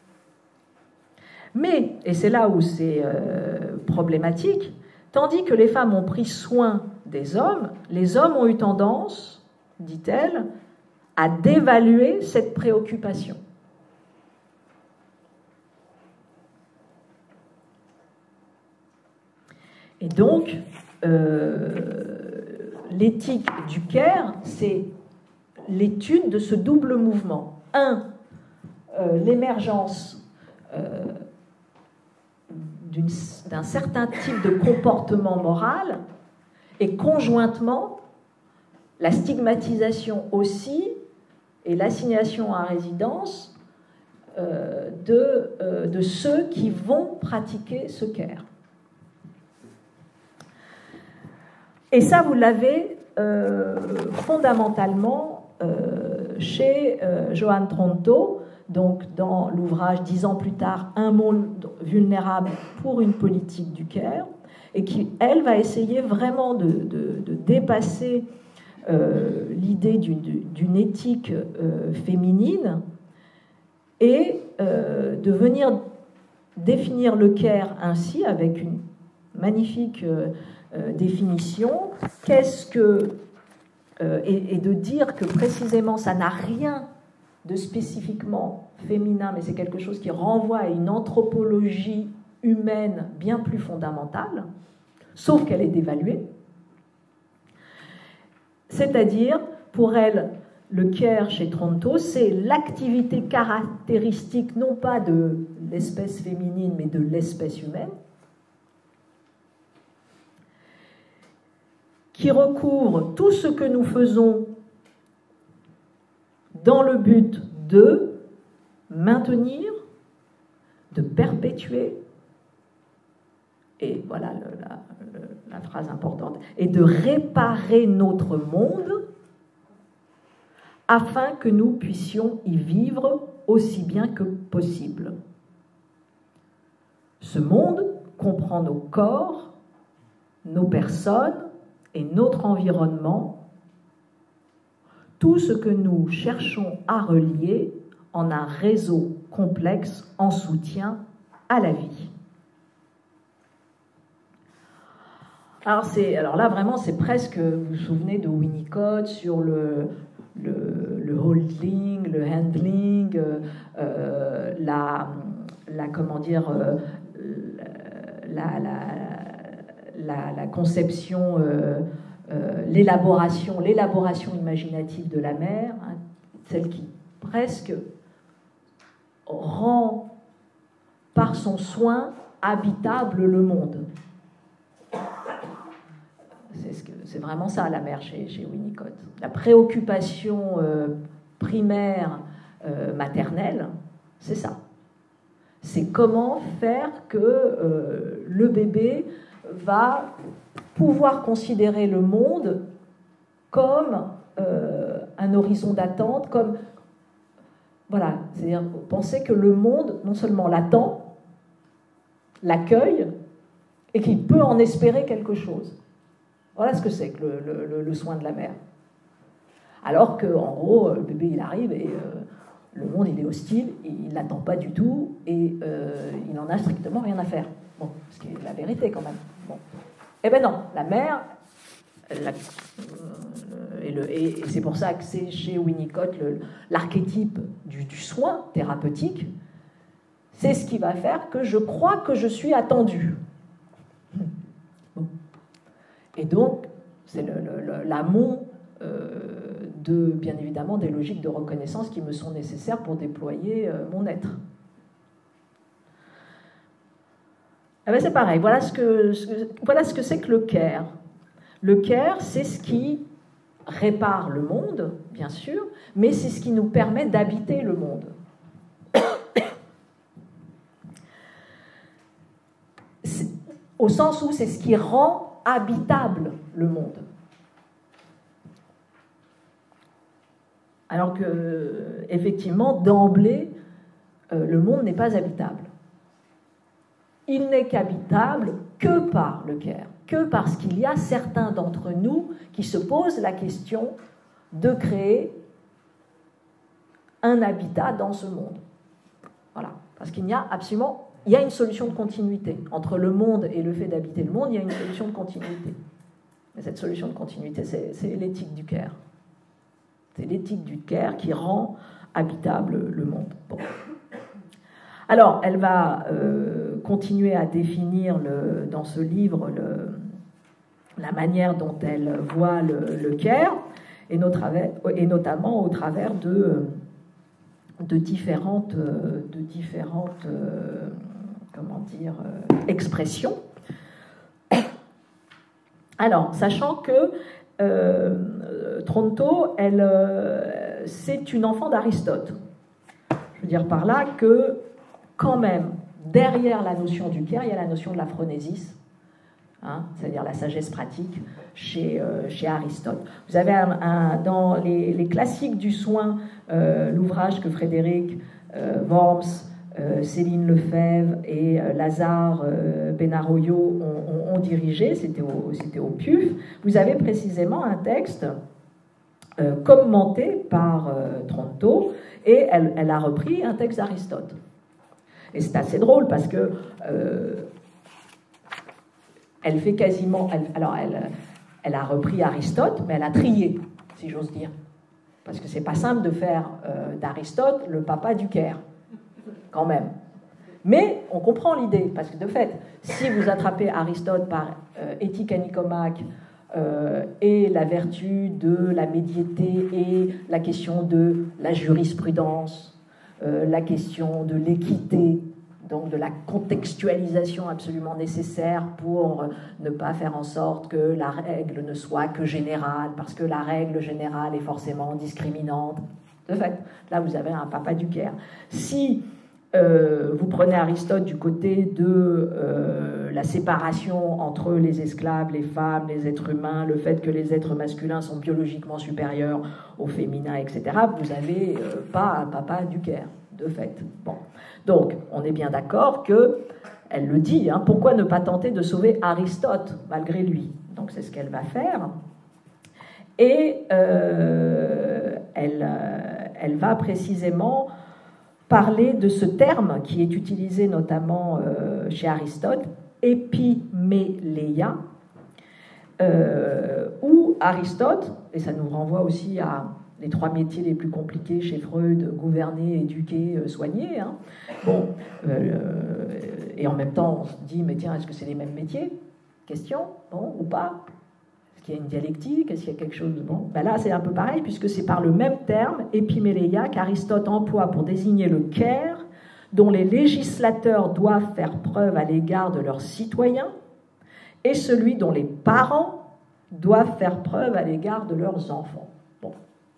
Mais, et c'est là où c'est euh, problématique, tandis que les femmes ont pris soin des hommes, les hommes ont eu tendance, dit-elle, à dévaluer cette préoccupation. Et donc, euh, l'éthique du care, c'est l'étude de ce double mouvement. Un, euh, l'émergence euh, d'une, d'un certain type de comportement moral, et conjointement, la stigmatisation aussi et l'assignation à résidence euh, de, euh, de ceux qui vont pratiquer ce care. Et ça, vous l'avez euh, fondamentalement euh, chez euh, Joan Tronto, donc dans l'ouvrage dix ans plus tard, Un monde vulnérable pour une politique du care, et qui, elle, va essayer vraiment de, de, de dépasser euh, l'idée d'une, d'une éthique euh, féminine et euh, de venir définir le care ainsi, avec une magnifique euh, euh, définition. Qu'est-ce que... Euh, et, et de dire que précisément ça n'a rien de spécifiquement féminin, mais c'est quelque chose qui renvoie à une anthropologie humaine bien plus fondamentale, sauf qu'elle est dévaluée. C'est-à-dire, pour elle, le care chez Tronto, c'est l'activité caractéristique non pas de l'espèce féminine, mais de l'espèce humaine, qui recouvre tout ce que nous faisons dans le but de maintenir, de perpétuer, et voilà le, la, le, la phrase importante, et de réparer notre monde afin que nous puissions y vivre aussi bien que possible. Ce monde comprend nos corps, nos personnes et notre environnement, tout ce que nous cherchons à relier en un réseau complexe en soutien à la vie. Alors, c'est, alors là, vraiment, c'est presque, vous vous souvenez de Winnicott sur le, le, le holding, le handling, euh, la, la, comment dire, euh, la, la, la, la conception, euh, euh, l'élaboration, l'élaboration imaginative de la mère, hein, celle qui presque rend par son soin habitable le monde. C'est, ce que, c'est vraiment ça, la mère, chez, chez Winnicott. La préoccupation euh, primaire euh, maternelle, c'est ça. C'est comment faire que euh, le bébé va pouvoir considérer le monde comme euh, un horizon d'attente, comme... Voilà, c'est-à-dire penser que le monde, non seulement l'attend, l'accueille, et qu'il peut en espérer quelque chose. Voilà ce que c'est que le, le, le soin de la mère. Alors qu'en gros, le bébé, il arrive et euh, le monde, il est hostile, il ne l'attend pas du tout, et euh, il n'en a strictement rien à faire. Bon, ce qui est la vérité quand même. Bon. Eh bien non, la mère, la, euh, et, le, et, et c'est pour ça que c'est chez Winnicott le, l'archétype du, du soin thérapeutique, c'est ce qui va faire que je crois que je suis attendue. Bon. Et donc, c'est le, le, l'amont euh, de, bien évidemment, des logiques de reconnaissance qui me sont nécessaires pour déployer euh, mon être. Eh bien, c'est pareil, voilà ce que, ce, voilà ce que c'est que le care. Le care, c'est ce qui répare le monde, bien sûr, mais c'est ce qui nous permet d'habiter le monde. C'est, au sens où c'est ce qui rend habitable le monde. Alors que, effectivement, d'emblée, euh, le monde n'est pas habitable. Il n'est qu'habitable que par le care, que parce qu'il y a certains d'entre nous qui se posent la question de créer un habitat dans ce monde. Voilà, parce qu'il n'y a absolument il y a une solution de continuité. Entre le monde et le fait d'habiter le monde, il y a une solution de continuité. Et cette solution de continuité, c'est, c'est l'éthique du Caire. C'est l'éthique du Caire qui rend habitable le monde. Bon. Alors, elle va euh, continuer à définir le, dans ce livre le, la manière dont elle voit le, le Caire, et, travers, et notamment au travers de, de différentes, de différentes euh, comment dire, euh, expressions. Alors, sachant que euh, Tronto, elle, euh, c'est une enfant d'Aristote. Je veux dire par là que, quand même, derrière la notion du Caire, il y a la notion de la phronésis, hein, c'est-à-dire la sagesse pratique, chez, euh, chez Aristote. Vous avez un, un, dans les, les classiques du soin, euh, l'ouvrage que Frédéric euh, Worms, euh, Céline Lefebvre et euh, Lazare euh, Benarroyo ont, ont, ont dirigé, c'était au, c'était au P U F, vous avez précisément un texte euh, commenté par euh, Tronto, et elle, elle a repris un texte d'Aristote. Et c'est assez drôle parce que euh, elle fait quasiment... Elle, alors, elle, elle a repris Aristote, mais elle a trié, si j'ose dire. Parce que c'est pas simple de faire euh, d'Aristote le papa du Caire, quand même. Mais on comprend l'idée, parce que de fait, si vous attrapez Aristote par euh, Éthique à Nicomaque euh, et la vertu de la médiété et la question de la jurisprudence, euh, la question de l'équité, donc de la contextualisation absolument nécessaire pour ne pas faire en sorte que la règle ne soit que générale, parce que la règle générale est forcément discriminante. De fait, là vous avez un papa du Caire. Si euh, vous prenez Aristote du côté de euh, la séparation entre les esclaves, les femmes, les êtres humains, le fait que les êtres masculins sont biologiquement supérieurs aux féminins, et cetera, vous n'avez euh, pas un papa du Caire, de fait. Bon. Donc, on est bien d'accord que, elle le dit, hein, pourquoi ne pas tenter de sauver Aristote malgré lui? Donc, c'est ce qu'elle va faire. Et euh, elle, euh, elle va précisément parler de ce terme qui est utilisé notamment euh, chez Aristote, épiméléia, euh, où Aristote, et ça nous renvoie aussi à les trois métiers les plus compliqués chez Freud, gouverner, éduquer, soigner. Hein. Bon, euh, et en même temps, on se dit, mais tiens, est-ce que c'est les mêmes métiers? Question, bon, ou pas? Est-ce qu'il y a une dialectique? Est-ce qu'il y a quelque chose? Bon, ben là, c'est un peu pareil, puisque c'est par le même terme, épiméléia, qu'Aristote emploie pour désigner le Caire, dont les législateurs doivent faire preuve à l'égard de leurs citoyens, et celui dont les parents doivent faire preuve à l'égard de leurs enfants. Bon.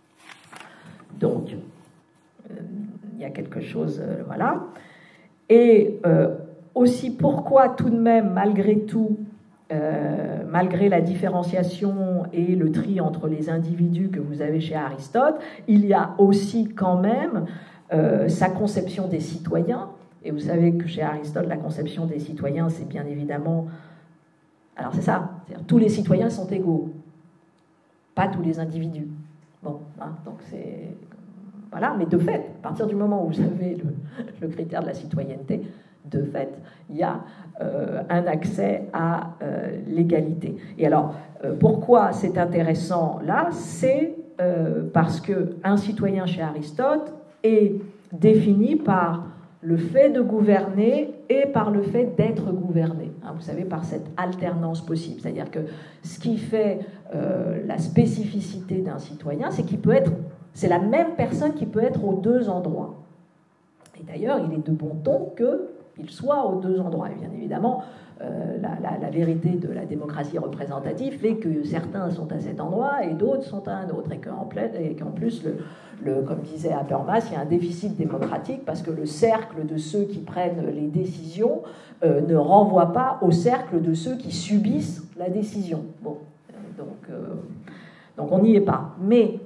Donc, euh, il y a quelque chose, euh, voilà. Et euh, aussi, pourquoi tout de même, malgré tout, euh, malgré la différenciation et le tri entre les individus que vous avez chez Aristote, il y a aussi quand même euh, sa conception des citoyens. Et vous savez que chez Aristote, la conception des citoyens, c'est bien évidemment... Alors c'est ça, c'est-à-dire, tous les citoyens sont égaux, pas tous les individus. Bon, hein, donc c'est... Voilà, mais de fait, à partir du moment où vous avez le, le critère de la citoyenneté, de fait, il y a euh, un accès à euh, l'égalité. Et alors, euh, pourquoi c'est intéressant là? C'est euh, parce qu'un citoyen chez Aristote est défini par le fait de gouverner et par le fait d'être gouverné. Hein, vous savez, par cette alternance possible. C'est-à-dire que ce qui fait euh, la spécificité d'un citoyen, c'est qu'il peut être... C'est la même personne qui peut être aux deux endroits. Et d'ailleurs, il est de bon ton qu'il soit aux deux endroits. Et bien évidemment, euh, la, la, la vérité de la démocratie représentative fait que certains sont à cet endroit et d'autres sont à un autre. Et qu'en, plein, et qu'en plus, le, le, comme disait Habermas, il y a un déficit démocratique parce que le cercle de ceux qui prennent les décisions euh, ne renvoie pas au cercle de ceux qui subissent la décision. Bon, donc, euh, donc on n'y est pas. Mais...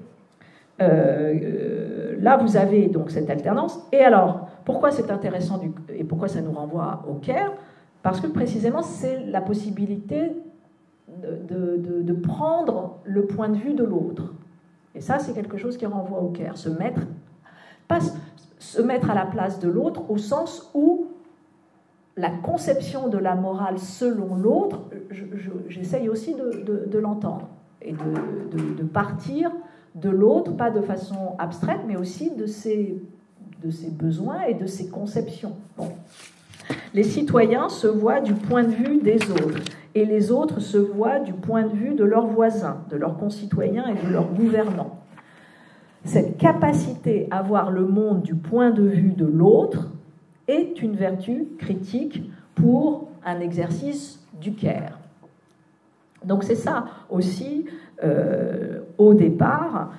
Euh, là, vous avez donc cette alternance. Et alors, pourquoi c'est intéressant du, et pourquoi ça nous renvoie au Caire? Parce que précisément, c'est la possibilité de, de, de, de prendre le point de vue de l'autre. Et ça, c'est quelque chose qui renvoie au Caire. Se mettre, pas se mettre à la place de l'autre au sens où la conception de la morale selon l'autre, j'essaye aussi de, de, de l'entendre et de, de, de partir de l'autre, pas de façon abstraite, mais aussi de ses, de ses besoins et de ses conceptions. Bon. Les citoyens se voient du point de vue des autres, et les autres se voient du point de vue de leurs voisins, de leurs concitoyens et de leurs gouvernants. Cette capacité à voir le monde du point de vue de l'autre est une vertu critique pour un exercice du care. Donc c'est ça aussi euh, au départ.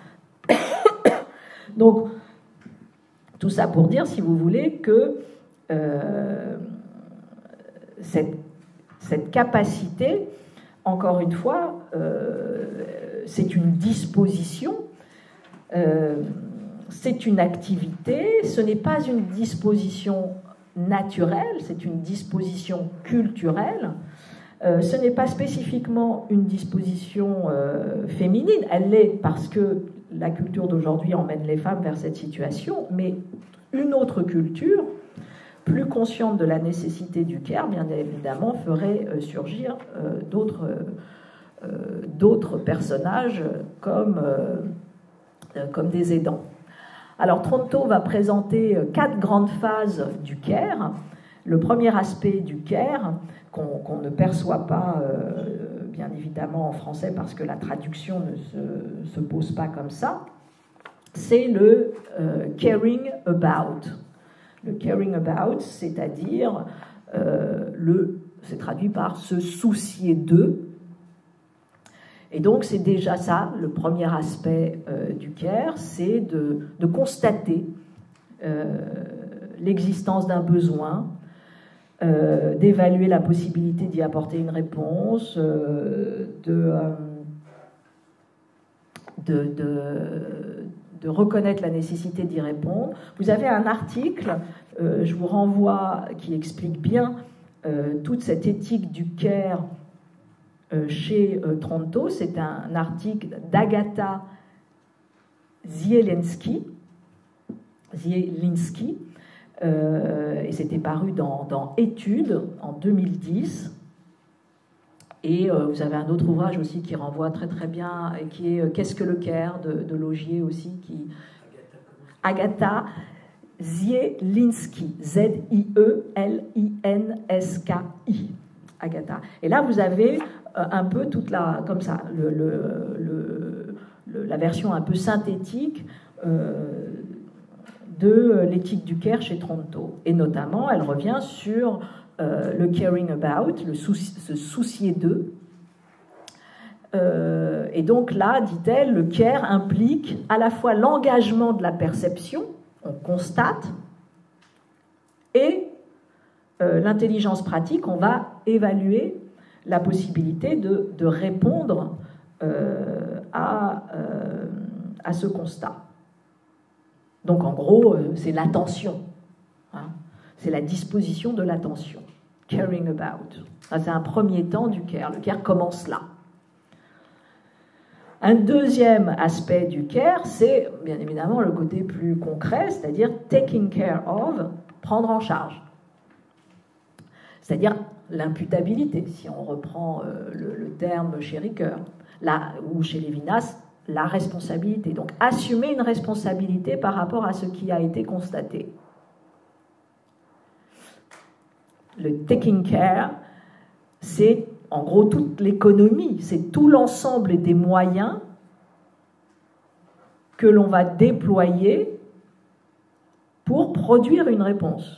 Donc tout ça pour dire, si vous voulez, que euh, cette, cette capacité, encore une fois, euh, c'est une disposition, euh, c'est une activité, ce n'est pas une disposition naturelle, c'est une disposition culturelle. Euh, ce n'est pas spécifiquement une disposition euh, féminine, elle l'est parce que la culture d'aujourd'hui emmène les femmes vers cette situation, mais une autre culture, plus consciente de la nécessité du care, bien évidemment, ferait euh, surgir euh, d'autres, euh, d'autres personnages comme, euh, euh, comme des aidants. Alors Tronto va présenter quatre grandes phases du care. Le premier aspect du care, qu'on, qu'on ne perçoit pas, euh, bien évidemment, en français, parce que la traduction ne se, se pose pas comme ça, c'est le euh, caring about. Le caring about, c'est-à-dire, euh, le, c'est traduit par se soucier d'eux. Et donc, c'est déjà ça, le premier aspect euh, du care, c'est de, de constater euh, l'existence d'un besoin, euh, d'évaluer la possibilité d'y apporter une réponse, euh, de, euh, de, de, de reconnaître la nécessité d'y répondre. Vous avez un article, euh, je vous renvoie, qui explique bien euh, toute cette éthique du care chez Tronto. C'est un article d'Agatha Zielinski, Zielinski euh, et c'était paru dans, dans Études en deux mille dix. Et euh, vous avez un autre ouvrage aussi qui renvoie très très bien, et qui est euh, Qu'est-ce que le care de, de Laugier aussi, qui Agatha Zielinski, Z I E L I N S K I, Agatha. Et là vous avez un peu toute la, comme ça, le, le, le, le, la version un peu synthétique euh, de l'éthique du care chez Tronto. Et notamment, elle revient sur euh, le caring about, le souci, se soucier d'eux. Euh, et donc là, dit-elle, le care implique à la fois l'engagement de la perception, on constate, et euh, l'intelligence pratique, on va évaluer la possibilité de, de répondre euh, à, euh, à ce constat. Donc en gros, euh, c'est l'attention, hein, c'est la disposition de l'attention, caring about. Ça, c'est un premier temps du care, le care commence là. Un deuxième aspect du care, c'est bien évidemment le côté plus concret, c'est-à-dire taking care of, prendre en charge. C'est-à-dire l'imputabilité, si on reprend euh, le, le terme chez Ricoeur, là, ou chez Lévinas, la responsabilité. Donc, assumer une responsabilité par rapport à ce qui a été constaté. Le taking care, c'est en gros toute l'économie, c'est tout l'ensemble des moyens que l'on va déployer pour produire une réponse.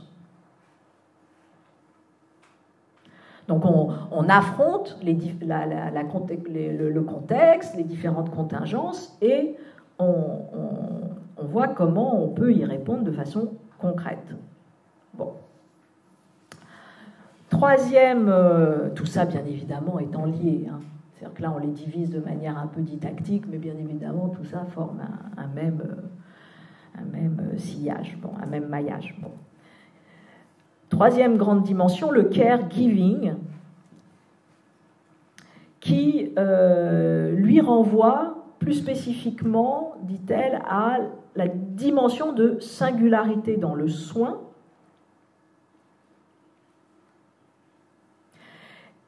Donc on, on affronte les, la, la, la, les, le, le contexte, les différentes contingences, et on, on, on voit comment on peut y répondre de façon concrète. Bon. Troisième, euh, tout ça bien évidemment étant lié, hein. C'est-à-dire que là on les divise de manière un peu didactique, mais bien évidemment tout ça forme un, un même, euh, un même sillage, bon, un même maillage. Bon. Troisième grande dimension, le caregiving, qui euh, lui renvoie plus spécifiquement, dit-elle, à la dimension de singularité dans le soin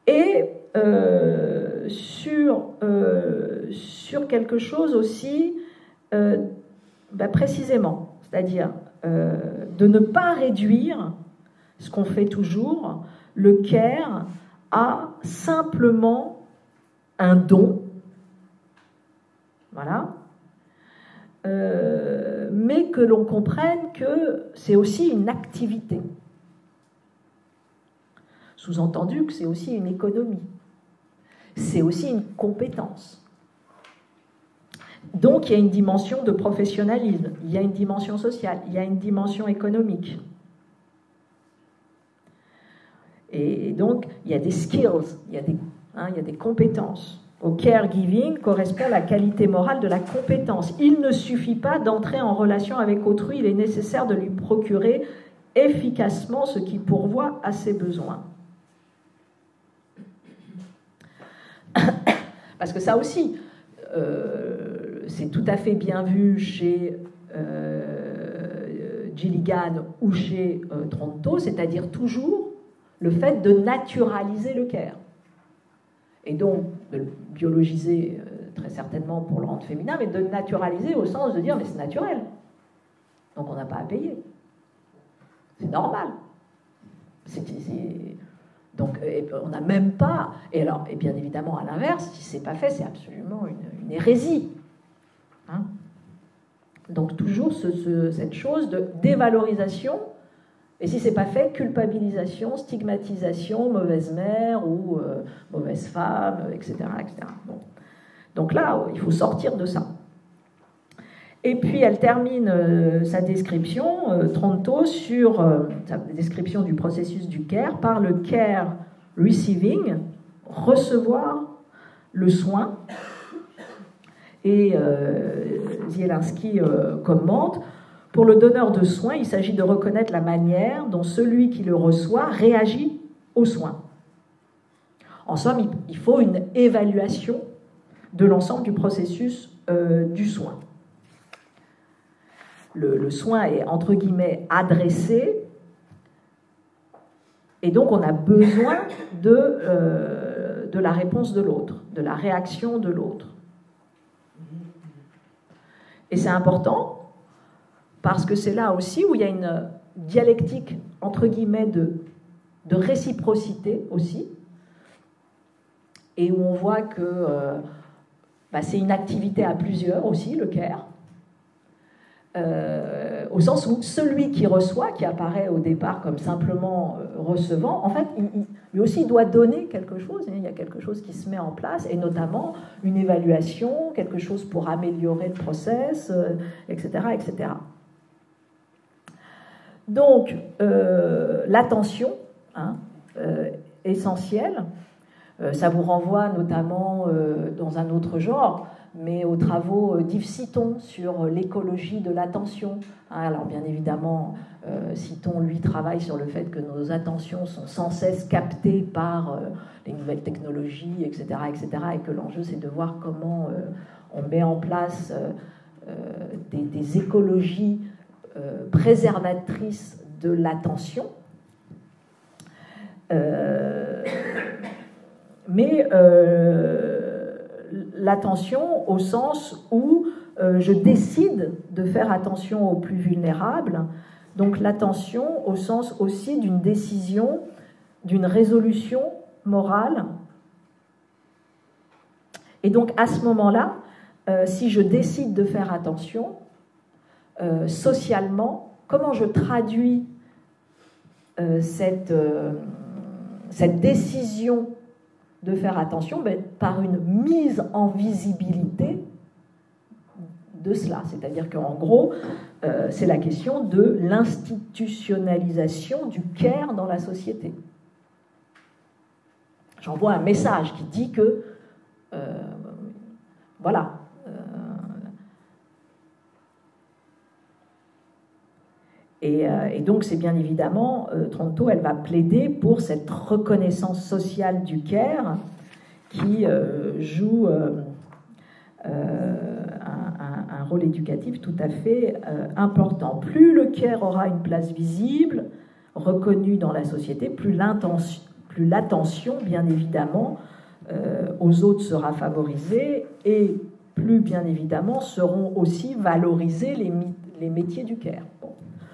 et euh, sur, euh, sur quelque chose aussi euh, bah, précisément, c'est-à-dire euh, de ne pas réduire ce qu'on fait toujours, le care, à simplement un don, voilà, euh, mais que l'on comprenne que c'est aussi une activité. Sous-entendu que c'est aussi une économie, c'est aussi une compétence. Donc il y a une dimension de professionnalisme, il y a une dimension sociale, il y a une dimension économique. Et donc il y a des skills, il y a des, hein, il y a des compétences. Au caregiving correspond la qualité morale de la compétence. Il ne suffit pas d'entrer en relation avec autrui, il est nécessaire de lui procurer efficacement ce qui pourvoit à ses besoins. Parce que ça aussi, euh, c'est tout à fait bien vu chez euh, Gilligan ou chez euh, Tronto, c'est-à-dire toujours le fait de naturaliser le care. Et donc, de le biologiser euh, très certainement pour le rendre féminin, mais de le naturaliser au sens de dire, mais c'est naturel. Donc on n'a pas à payer. C'est normal. C'est... c'est... Donc, on n'a même pas, et alors, et bien évidemment, à l'inverse, si c'est pas fait, c'est absolument une, une hérésie. Hein? Donc, toujours ce, ce, cette chose de dévalorisation, et si c'est pas fait, culpabilisation, stigmatisation, mauvaise mère ou euh, mauvaise femme, et cetera, et cetera. Bon. Donc là, il faut sortir de ça. Et puis, elle termine euh, sa description, euh, Tronto, sur euh, sa description du processus du care, par le care receiving, recevoir le soin. Et euh, Zielinski euh, commente, pour le donneur de soins, il s'agit de reconnaître la manière dont celui qui le reçoit réagit aux soins. En somme, il, il faut une évaluation de l'ensemble du processus euh, du soin. Le, le soin est, entre guillemets, adressé, et donc on a besoin de, euh, de la réponse de l'autre, de la réaction de l'autre. Et c'est important, parce que c'est là aussi où il y a une dialectique, entre guillemets, de, de réciprocité aussi, et où on voit que euh, bah, c'est une activité à plusieurs aussi, le care. Euh, au sens où celui qui reçoit, qui apparaît au départ comme simplement euh, recevant, en fait, il, il, lui aussi doit donner quelque chose, il y a quelque chose qui se met en place, et notamment une évaluation, quelque chose pour améliorer le process, euh, et cetera, et cetera. Donc, euh, l'attention, hein, euh, essentielle, euh, ça vous renvoie notamment euh, dans un autre genre, mais aux travaux d'Yves Citon sur l'écologie de l'attention. Alors bien évidemment, euh, Citon, lui, travaille sur le fait que nos attentions sont sans cesse captées par euh, les nouvelles technologies, et cetera, et cetera, et que l'enjeu, c'est de voir comment euh, on met en place euh, euh, des, des écologies euh, préservatrices de l'attention. Euh, mais... Euh, l'attention au sens où euh, je décide de faire attention aux plus vulnérables, donc l'attention au sens aussi d'une décision, d'une résolution morale. Et donc à ce moment-là, euh, si je décide de faire attention, euh, socialement, comment je traduis euh, cette, euh, cette décision de faire attention, ben, par une mise en visibilité de cela. C'est-à-dire qu'en gros, euh, c'est la question de l'institutionnalisation du care dans la société. J'envoie un message qui dit que, euh, voilà, euh, Et, euh, et donc, c'est bien évidemment, euh, Tronto, elle va plaider pour cette reconnaissance sociale du care qui euh, joue euh, euh, un, un, un rôle éducatif tout à fait euh, important. Plus le care aura une place visible, reconnue dans la société, plus, plus l'attention, bien évidemment, euh, aux autres sera favorisée, et plus, bien évidemment, seront aussi valorisés les, les métiers du Caire. Bon.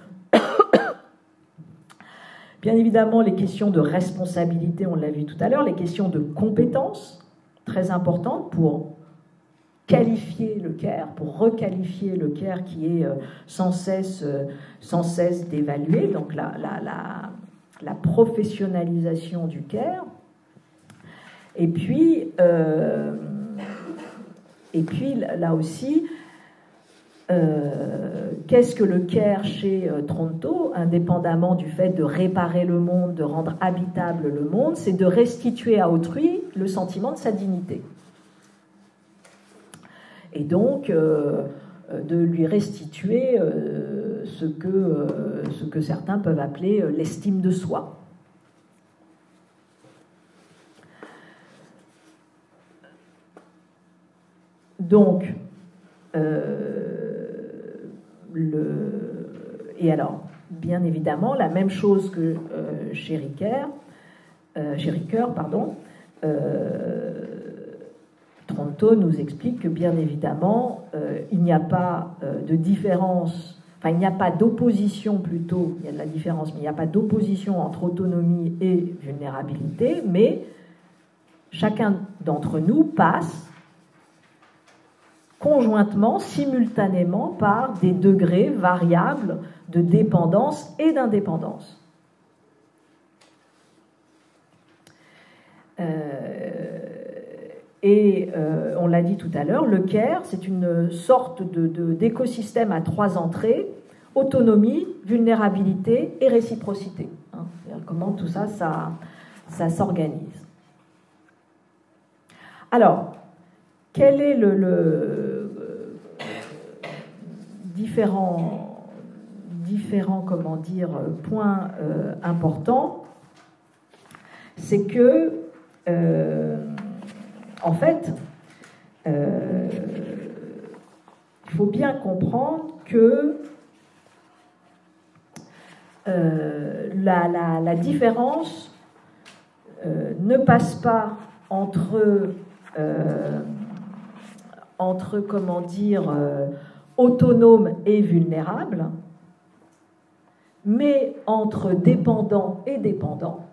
Bien évidemment, les questions de responsabilité, on l'a vu tout à l'heure, les questions de compétences, très importantes pour qualifier le Caire, pour requalifier le Caire qui est euh, sans cesse, euh, sans cesse dévalué, donc la, la, la, la professionnalisation du Caire. Et puis, euh, et puis là aussi, euh, qu'est-ce que le Caire chez euh, Tronto, indépendamment du fait de réparer le monde, de rendre habitable le monde, c'est de restituer à autrui le sentiment de sa dignité. Et donc, euh, de lui restituer euh, ce, que, euh, ce que certains peuvent appeler euh, l'estime de soi. Donc, euh, le... et alors, bien évidemment, la même chose que euh, chez Ricoeur, euh, chez Ricoeur, pardon, euh, Tronto nous explique que, bien évidemment, euh, il n'y a pas euh, de différence, enfin, il n'y a pas d'opposition plutôt, il y a de la différence, mais il n'y a pas d'opposition entre autonomie et vulnérabilité, mais chacun d'entre nous passe conjointement, simultanément, par des degrés variables de dépendance et d'indépendance. Euh, et euh, on l'a dit tout à l'heure, le Caire, c'est une sorte de, de, d'écosystème à trois entrées: autonomie, vulnérabilité et réciprocité. Hein, c'est-à-dire comment tout ça, ça, ça s'organise. Alors, quel est le, le euh, différent, différent, comment dire, point euh, important, c'est que, euh, en fait, euh, il faut bien comprendre que euh, la, la, la différence euh, ne passe pas entre euh, entre, comment dire, euh, autonome et vulnérable, mais entre dépendant et dépendant,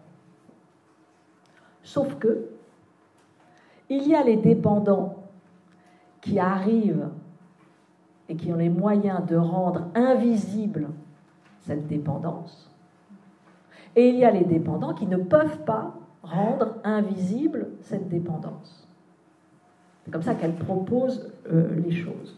sauf que il y a les dépendants qui arrivent et qui ont les moyens de rendre invisible cette dépendance, et il y a les dépendants qui ne peuvent pas rendre invisible cette dépendance. C'est comme ça qu'elle propose euh, les choses.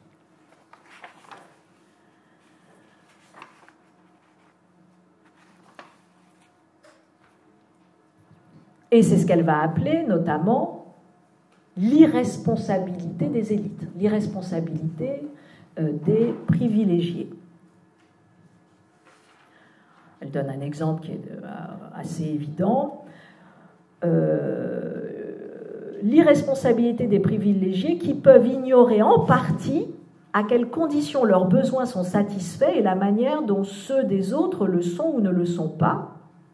Et c'est ce qu'elle va appeler notamment l'irresponsabilité des élites, l'irresponsabilité euh, des privilégiés. Elle donne un exemple qui est euh, assez évident. Euh, l'irresponsabilité des privilégiés qui peuvent ignorer en partie à quelles conditions leurs besoins sont satisfaits et la manière dont ceux des autres le sont ou ne le sont pas,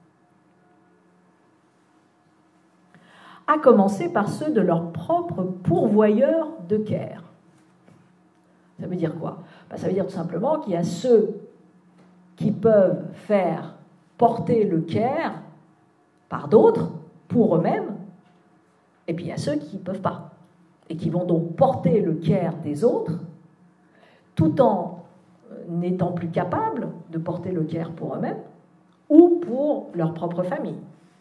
à commencer par ceux de leurs propres pourvoyeurs de Caire. Ça veut dire quoi? Ben, ça veut dire tout simplement qu'il y a ceux qui peuvent faire porter le Caire par d'autres, pour eux-mêmes, et puis il y a ceux qui ne peuvent pas, et qui vont donc porter le Caire des autres, tout en n'étant plus capables de porter le Caire pour eux-mêmes, ou pour leur propre famille.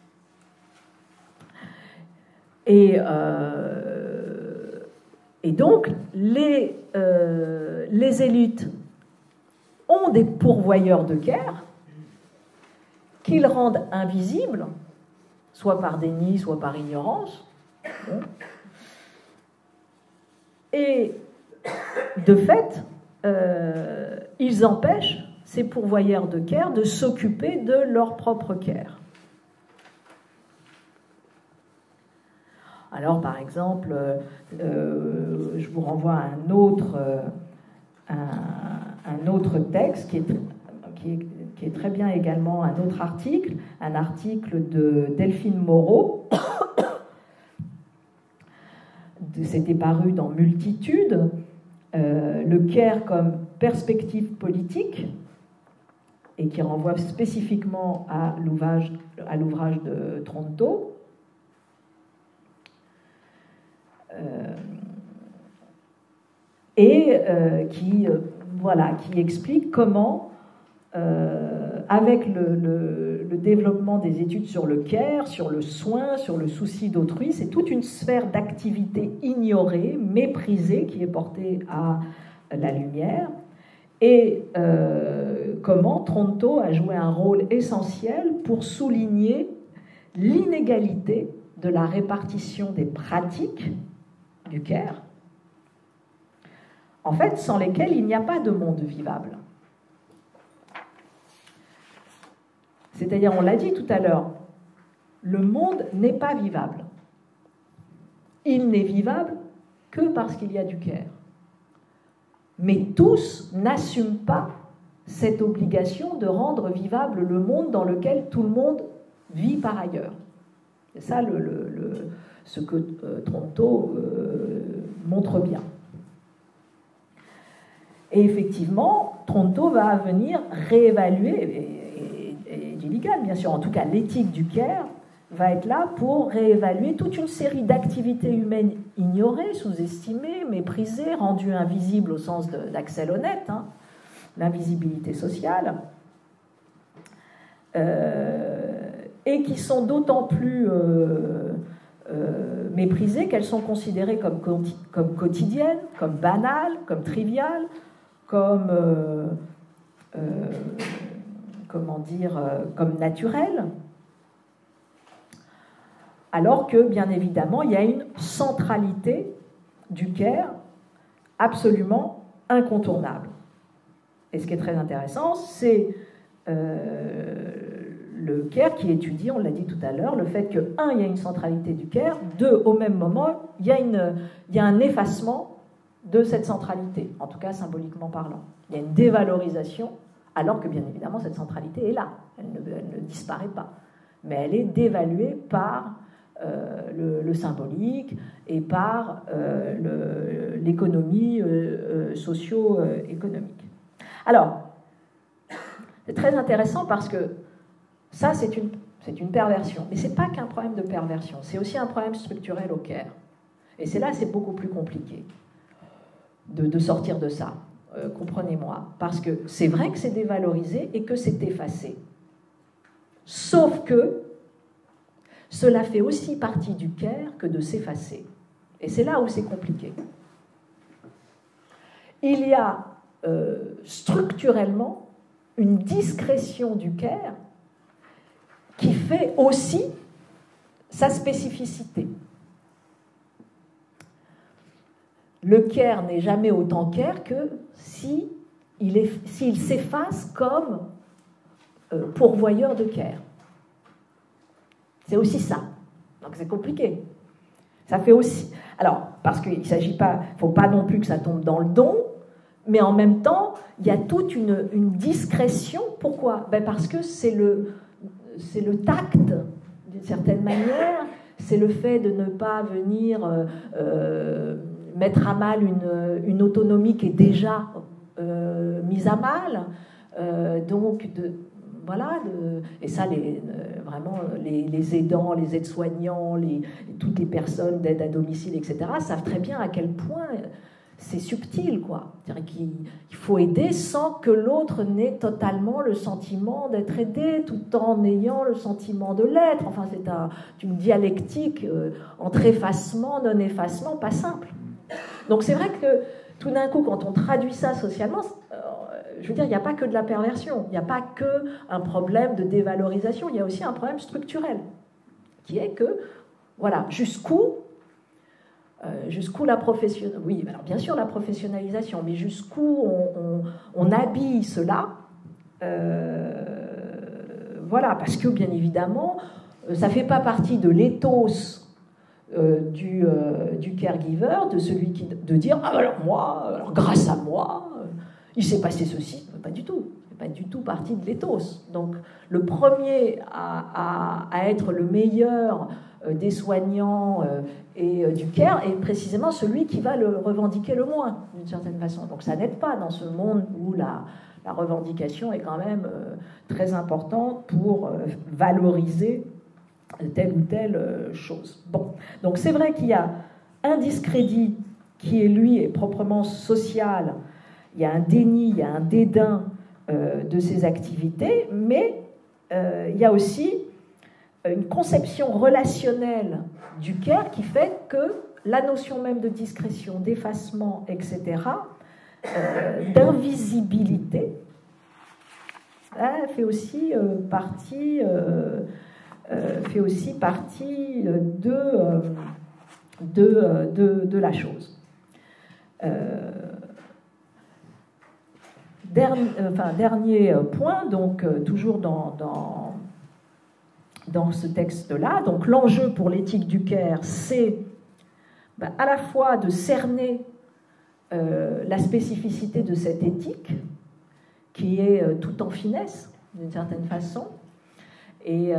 Et, euh, et donc, les, euh, les élites ont des pourvoyeurs de Caire qu'ils rendent invisibles, soit par déni, soit par ignorance. Bon. Et de fait, euh, ils empêchent ces pourvoyeurs de Caire de s'occuper de leur propre Caire. Alors, par exemple, euh, je vous renvoie à un autre, euh, un, un autre texte qui est, qui est, qui est très bien également un autre article, un article de Delphine Moreau. C'était paru dans Multitude, euh, le Caire comme perspective politique, et qui renvoie spécifiquement à l'ouvrage, à l'ouvrage de Tronto. Euh, et euh, qui, euh, voilà, qui explique comment, euh, avec le, le, le développement des études sur le Caire, sur le soin, sur le souci d'autrui, c'est toute une sphère d'activité ignorée, méprisée, qui est portée à la lumière, et euh, comment Tronto a joué un rôle essentiel pour souligner l'inégalité de la répartition des pratiques du Caire, en fait, sans lesquelles il n'y a pas de monde vivable. C'est-à-dire, on l'a dit tout à l'heure, le monde n'est pas vivable. Il n'est vivable que parce qu'il y a du Caire. Mais tous n'assument pas cette obligation de rendre vivable le monde dans lequel tout le monde vit par ailleurs. C'est ça le, le, le, ce que euh, Tronto euh, montre bien. Et effectivement, Tronto va venir réévaluer, et, et, et Gilligan, bien sûr, en tout cas l'éthique du Caire, va être là pour réévaluer toute une série d'activités humaines ignorées, sous-estimées, méprisées, rendues invisibles au sens d'Axel Honneth, hein, l'invisibilité sociale, euh, et qui sont d'autant plus euh, euh, méprisées qu'elles sont considérées comme, comme quotidiennes, comme banales, comme triviales, comme, euh, euh, comment dire, euh, comme naturelles, alors que, bien évidemment, il y a une centralité du Caire absolument incontournable. Et ce qui est très intéressant, c'est euh, le Caire qui étudie, on l'a dit tout à l'heure, le fait que, un, il y a une centralité du Caire, deux, au même moment, il y a, une, il y a un effacement de cette centralité, en tout cas symboliquement parlant. Il y a une dévalorisation, alors que, bien évidemment, cette centralité est là, elle ne, elle ne disparaît pas, mais elle est dévaluée par Euh, le, le symbolique et par euh, l'économie euh, euh, socio-économique. Alors, c'est très intéressant parce que ça, c'est une, c'est une perversion. Mais ce n'est pas qu'un problème de perversion, c'est aussi un problème structurel au Caire. Et c'est là, c'est beaucoup plus compliqué de, de sortir de ça, euh, comprenez-moi. Parce que c'est vrai que c'est dévalorisé et que c'est effacé. Sauf que cela fait aussi partie du Caire que de s'effacer. Et c'est là où c'est compliqué. Il y a euh, structurellement une discrétion du Caire qui fait aussi sa spécificité. Le Caire n'est jamais autant Caire que si il est, s'il s'efface comme euh, pourvoyeur de Caire. C'est aussi ça. Donc c'est compliqué. Ça fait aussi... Alors, parce qu'il ne s'agit pas... Il ne faut pas non plus que ça tombe dans le don, mais en même temps, il y a toute une, une discrétion. Pourquoi ? Ben parce que c'est le, c'est le tact, d'une certaine manière. C'est le fait de ne pas venir euh, euh, mettre à mal une, une autonomie qui est déjà euh, mise à mal. Euh, donc... de Voilà, de, et ça, les, vraiment, les, les aidants, les aides-soignants, les, toutes les personnes d'aide à domicile, et cetera, savent très bien à quel point c'est subtil, quoi. C'est-à-dire qu'il faut aider sans que l'autre n'ait totalement le sentiment d'être aidé, tout en ayant le sentiment de l'être. Enfin, c'est un, une dialectique euh, entre effacement, non-effacement, pas simple. Donc c'est vrai que tout d'un coup, quand on traduit ça socialement, euh, je veux dire, il n'y a pas que de la perversion, il n'y a pas qu'un problème de dévalorisation, il y a aussi un problème structurel, qui est que, voilà, jusqu'où, euh, jusqu'où la professionnalisation, oui, alors bien sûr la professionnalisation, mais jusqu'où on, on, on habille cela, euh, voilà, parce que, bien évidemment, ça ne fait pas partie de l'éthos Euh, du, euh, du caregiver, de celui qui de dire ah alors moi, alors grâce à moi, euh, il s'est passé ceci. Pas du tout, c'est pas du tout partie de l'éthos. Donc le premier à, à, à être le meilleur euh, des soignants euh, et euh, du care est précisément celui qui va le revendiquer le moins, d'une certaine façon. Donc ça n'aide pas dans ce monde où la, la revendication est quand même euh, très importante pour euh, valoriser telle ou telle euh, chose. Bon, donc c'est vrai qu'il y a un discrédit qui est, lui, est proprement social. Il y a un déni, il y a un dédain euh, de ces activités, mais euh, il y a aussi une conception relationnelle du care qui fait que la notion même de discrétion, d'effacement, et cetera, euh, d'invisibilité, hein, fait aussi euh, partie, euh, euh, fait aussi partie de, euh, de, de, de la chose. Euh, Dernier, enfin, dernier point, donc euh, toujours dans, dans, dans ce texte-là, donc l'enjeu pour l'éthique du care, c'est ben, à la fois de cerner euh, la spécificité de cette éthique, qui est euh, tout en finesse, d'une certaine façon, et euh,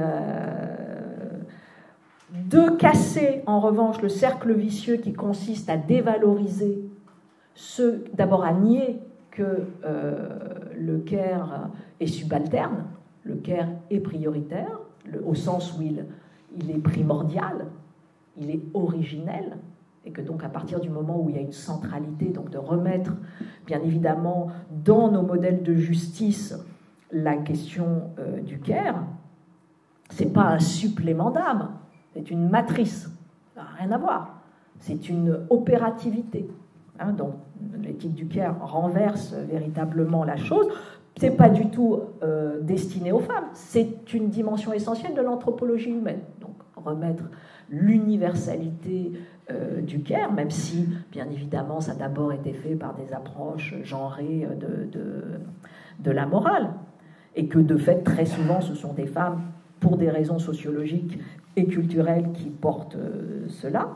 de casser, en revanche, le cercle vicieux qui consiste à dévaloriser ceux, d'abord à nier que euh, le care est subalterne, le care est prioritaire, le, au sens où il, il est primordial, il est originel, et que donc à partir du moment où il y a une centralité, donc de remettre bien évidemment dans nos modèles de justice la question euh, du care, c'est pas un supplément d'âme, c'est une matrice, ça n'a rien à voir, c'est une opérativité. Hein, donc l'éthique du care renverse véritablement la chose. Ce n'est pas du tout euh, destiné aux femmes, c'est une dimension essentielle de l'anthropologie humaine. Donc remettre l'universalité euh, du care, même si, bien évidemment, ça a d'abord été fait par des approches genrées de, de, de la morale, et que de fait, très souvent, ce sont des femmes, pour des raisons sociologiques et culturelles, qui portent euh, cela.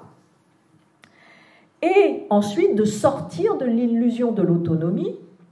Et ensuite de sortir de l'illusion de l'autonomie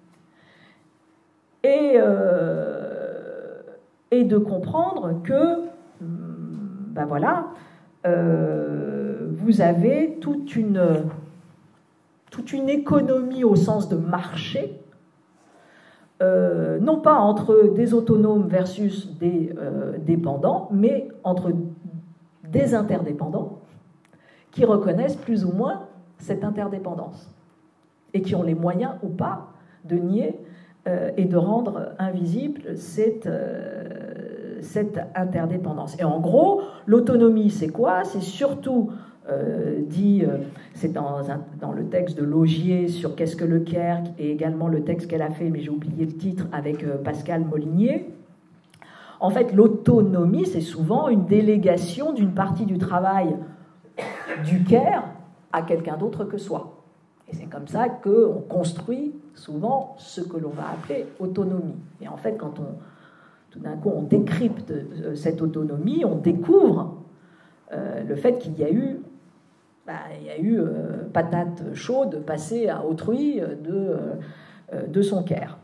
et, euh, et de comprendre que ben voilà, euh, vous avez toute une, toute une économie au sens de marché, euh, non pas entre des autonomes versus des euh, dépendants, mais entre des interdépendants qui reconnaissent plus ou moins cette interdépendance, et qui ont les moyens ou pas de nier euh, et de rendre invisible cette, euh, cette interdépendance. Et en gros, l'autonomie, c'est quoi? C'est surtout, euh, dit, euh, c'est dans, un, dans le texte de Laugier sur qu'est-ce que le care, et également le texte qu'elle a fait, mais j'ai oublié le titre, avec euh, Pascal Molinier. En fait, l'autonomie, c'est souvent une délégation d'une partie du travail du care à quelqu'un d'autre que soi. Et c'est comme ça qu'on construit souvent ce que l'on va appeler autonomie. Et en fait, quand on, tout d'un coup, on décrypte cette autonomie, on découvre euh, le fait qu'il y a eu, bah, il y a eu euh, patate chaude passée à autrui de, euh, de son care.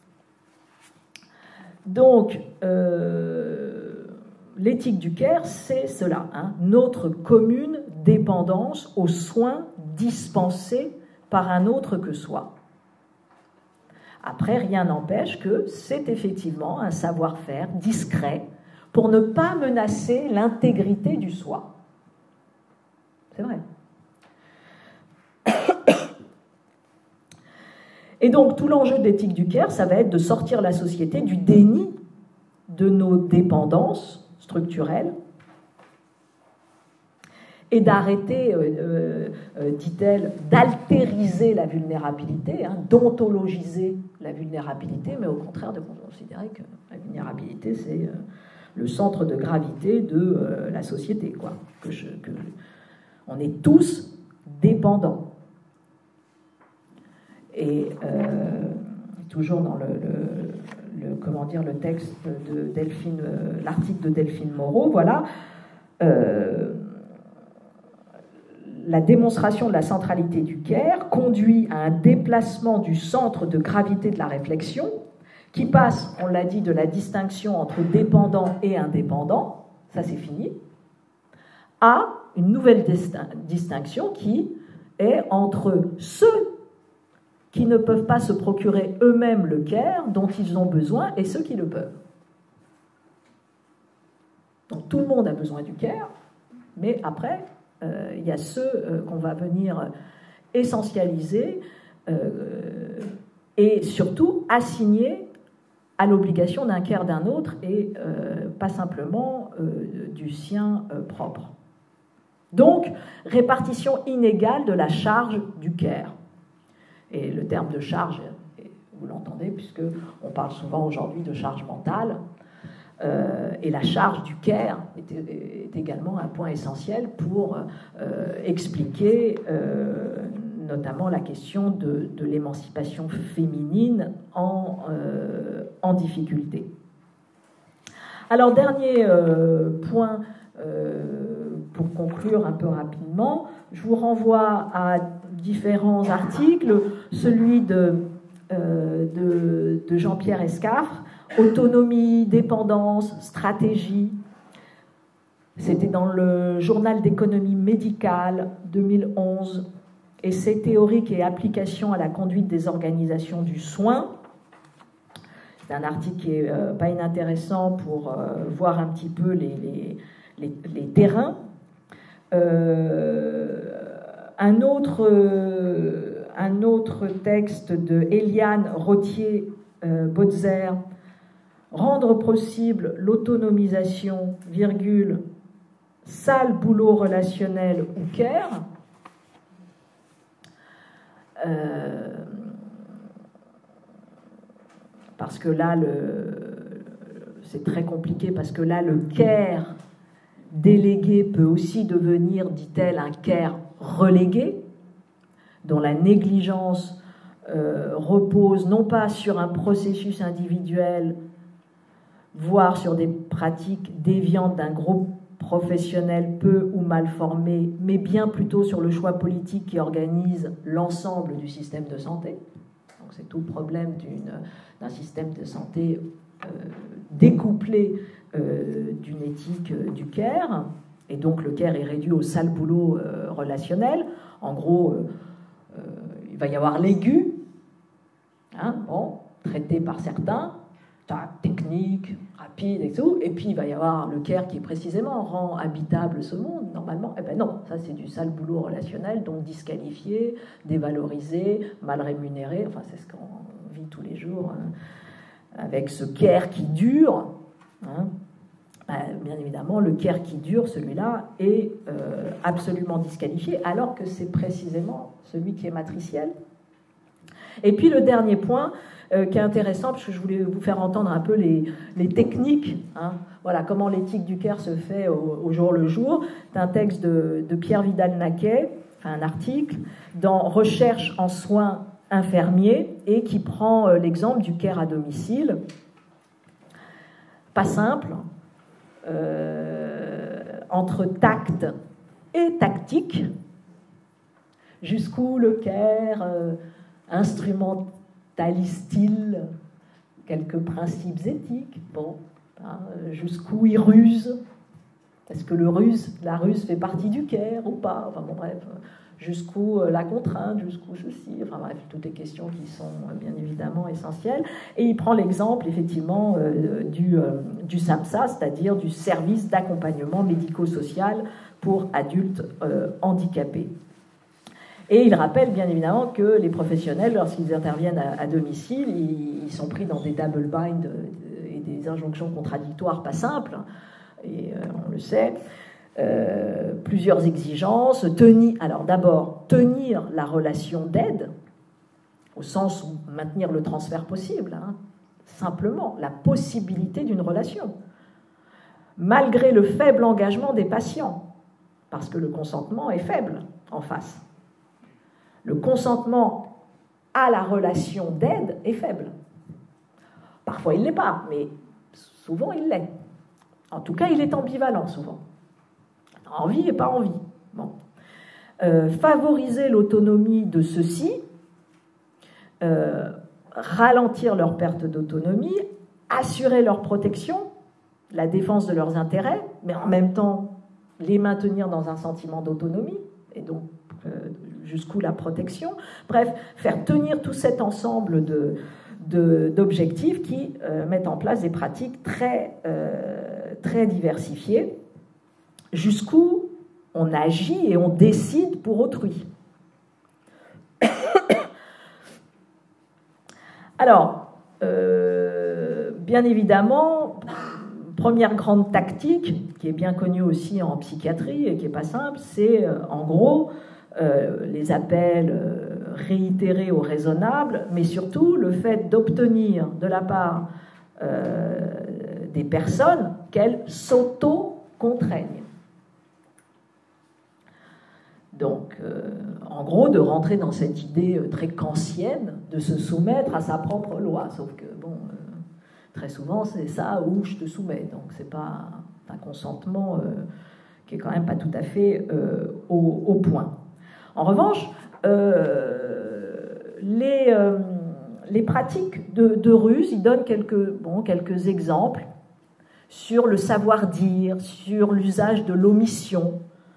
Donc, euh, l'éthique du care, c'est cela, hein, notre commune dépendance aux soins dispensés par un autre que soi. Après, rien n'empêche que c'est effectivement un savoir-faire discret pour ne pas menacer l'intégrité du soi. C'est vrai. Et donc, tout l'enjeu de l'éthique du care, ça va être de sortir la société du déni de nos dépendances structurelles et d'arrêter, euh, euh, dit-elle, d'altériser la vulnérabilité, hein, d'ontologiser la vulnérabilité, mais au contraire de considérer que la vulnérabilité, c'est euh, le centre de gravité de euh, la société, quoi. Que je, que, on est tous dépendants. Et euh, toujours dans le, le, le, comment dire, le texte de Delphine, euh, l'article de Delphine Moreau, voilà, euh, la démonstration de la centralité du care conduit à un déplacement du centre de gravité de la réflexion qui passe, on l'a dit, de la distinction entre dépendant et indépendant, ça c'est fini, à une nouvelle distinction qui est entre ceux qui ne peuvent pas se procurer eux-mêmes le care dont ils ont besoin et ceux qui le peuvent. Donc tout le monde a besoin du care, mais après, euh, il y a ceux euh, qu'on va venir essentialiser euh, et surtout assigner à l'obligation d'un care d'un autre et euh, pas simplement euh, du sien euh, propre. Donc, répartition inégale de la charge du care. Et le terme de charge, vous l'entendez, puisqu'on parle souvent aujourd'hui de charge mentale, euh, et la charge du care est, est également un point essentiel pour euh, expliquer euh, notamment la question de, de l'émancipation féminine en, euh, en difficulté. Alors, dernier euh, point euh, pour conclure un peu rapidement, je vous renvoie à différents articles, celui de, euh, de, de Jean-Pierre Escafre, Autonomie, dépendance, stratégie. C'était dans le journal d'économie médicale deux mille onze. Essai théorique et application à la conduite des organisations du soin. C'est un article qui est euh, pas inintéressant pour euh, voir un petit peu les, les, les, les terrains. Euh, un, autre, euh, un autre texte de Eliane Rottier-Botzer, euh, rendre possible l'autonomisation, virgule, sale boulot relationnel ou care. Euh, parce que là, c'est très compliqué, parce que là, le care délégué peut aussi devenir, dit-elle, un care relégué, dont la négligence euh, repose non pas sur un processus individuel, voire sur des pratiques déviantes d'un groupe professionnel peu ou mal formé, mais bien plutôt sur le choix politique qui organise l'ensemble du système de santé. Donc c'est tout le problème d'un système de santé euh, découplé euh, d'une éthique euh, du care, et donc le care est réduit au sale boulot euh, relationnel. En gros, euh, euh, il va y avoir l'aigu, hein, bon, traité par certains, technique, rapide et tout, et puis il va y avoir le care qui précisément rend habitable ce monde, normalement. Eh bien non, ça c'est du sale boulot relationnel, donc disqualifié, dévalorisé, mal rémunéré, enfin c'est ce qu'on vit tous les jours, hein, avec ce care qui dure, hein. Ben, bien évidemment, le care qui dure, celui-là, est euh, absolument disqualifié, alors que c'est précisément celui qui est matriciel. Et puis le dernier point, euh, qui est intéressant, parce que je voulais vous faire entendre un peu les, les techniques, hein, voilà, comment l'éthique du care se fait au, au jour le jour. C'est un texte de, de Pierre Vidal-Naquet, enfin un article, dans Recherche en soins infirmiers, et qui prend euh, l'exemple du care à domicile. Pas simple, euh, entre tact et tactique, jusqu'où le care euh, instrumentalise-t-il quelques principes éthiques, bon, hein, jusqu'où il ruse, est-ce que le ruse, la ruse fait partie du care ou pas, enfin bon bref, jusqu'où la contrainte, jusqu'où ceci, enfin bref, toutes les questions qui sont bien évidemment essentielles. Et il prend l'exemple effectivement euh, du, euh, du SAMHSA, c'est-à-dire du service d'accompagnement médico-social pour adultes euh, handicapés. Et il rappelle bien évidemment que les professionnels, lorsqu'ils interviennent à, à domicile, ils, ils sont pris dans des double bind et des injonctions contradictoires pas simples, et euh, on le sait. Euh, plusieurs exigences, tenir, alors d'abord tenir la relation d'aide, au sens où maintenir le transfert possible, hein, simplement la possibilité d'une relation, malgré le faible engagement des patients, parce que le consentement est faible en face. Le consentement à la relation d'aide est faible. Parfois il ne l'est pas, mais souvent il l'est. En tout cas, il est ambivalent souvent. Envie et pas envie. Bon. Euh, favoriser l'autonomie de ceux-ci, euh, ralentir leur perte d'autonomie, assurer leur protection, la défense de leurs intérêts, mais en même temps les maintenir dans un sentiment d'autonomie, et donc euh, jusqu'où la protection. Bref, faire tenir tout cet ensemble de, de, d'objectifs qui euh, mettent en place des pratiques très, euh, très diversifiées, jusqu'où on agit et on décide pour autrui. Alors, euh, bien évidemment, première grande tactique, qui est bien connue aussi en psychiatrie et qui n'est pas simple, c'est euh, en gros euh, les appels euh, réitérés au raisonnable, mais surtout le fait d'obtenir de la part euh, des personnes qu'elles s'auto-contraignent. Donc, euh, en gros, de rentrer dans cette idée très kantienne de se soumettre à sa propre loi. Sauf que, bon, euh, très souvent, c'est ça où je te soumets. Donc, c'est pas un consentement euh, qui est quand même pas tout à fait euh, au, au point. En revanche, euh, les, euh, les pratiques de, de ruse, ils donnent quelques, bon, quelques exemples sur le savoir-dire, sur l'usage de l'omission,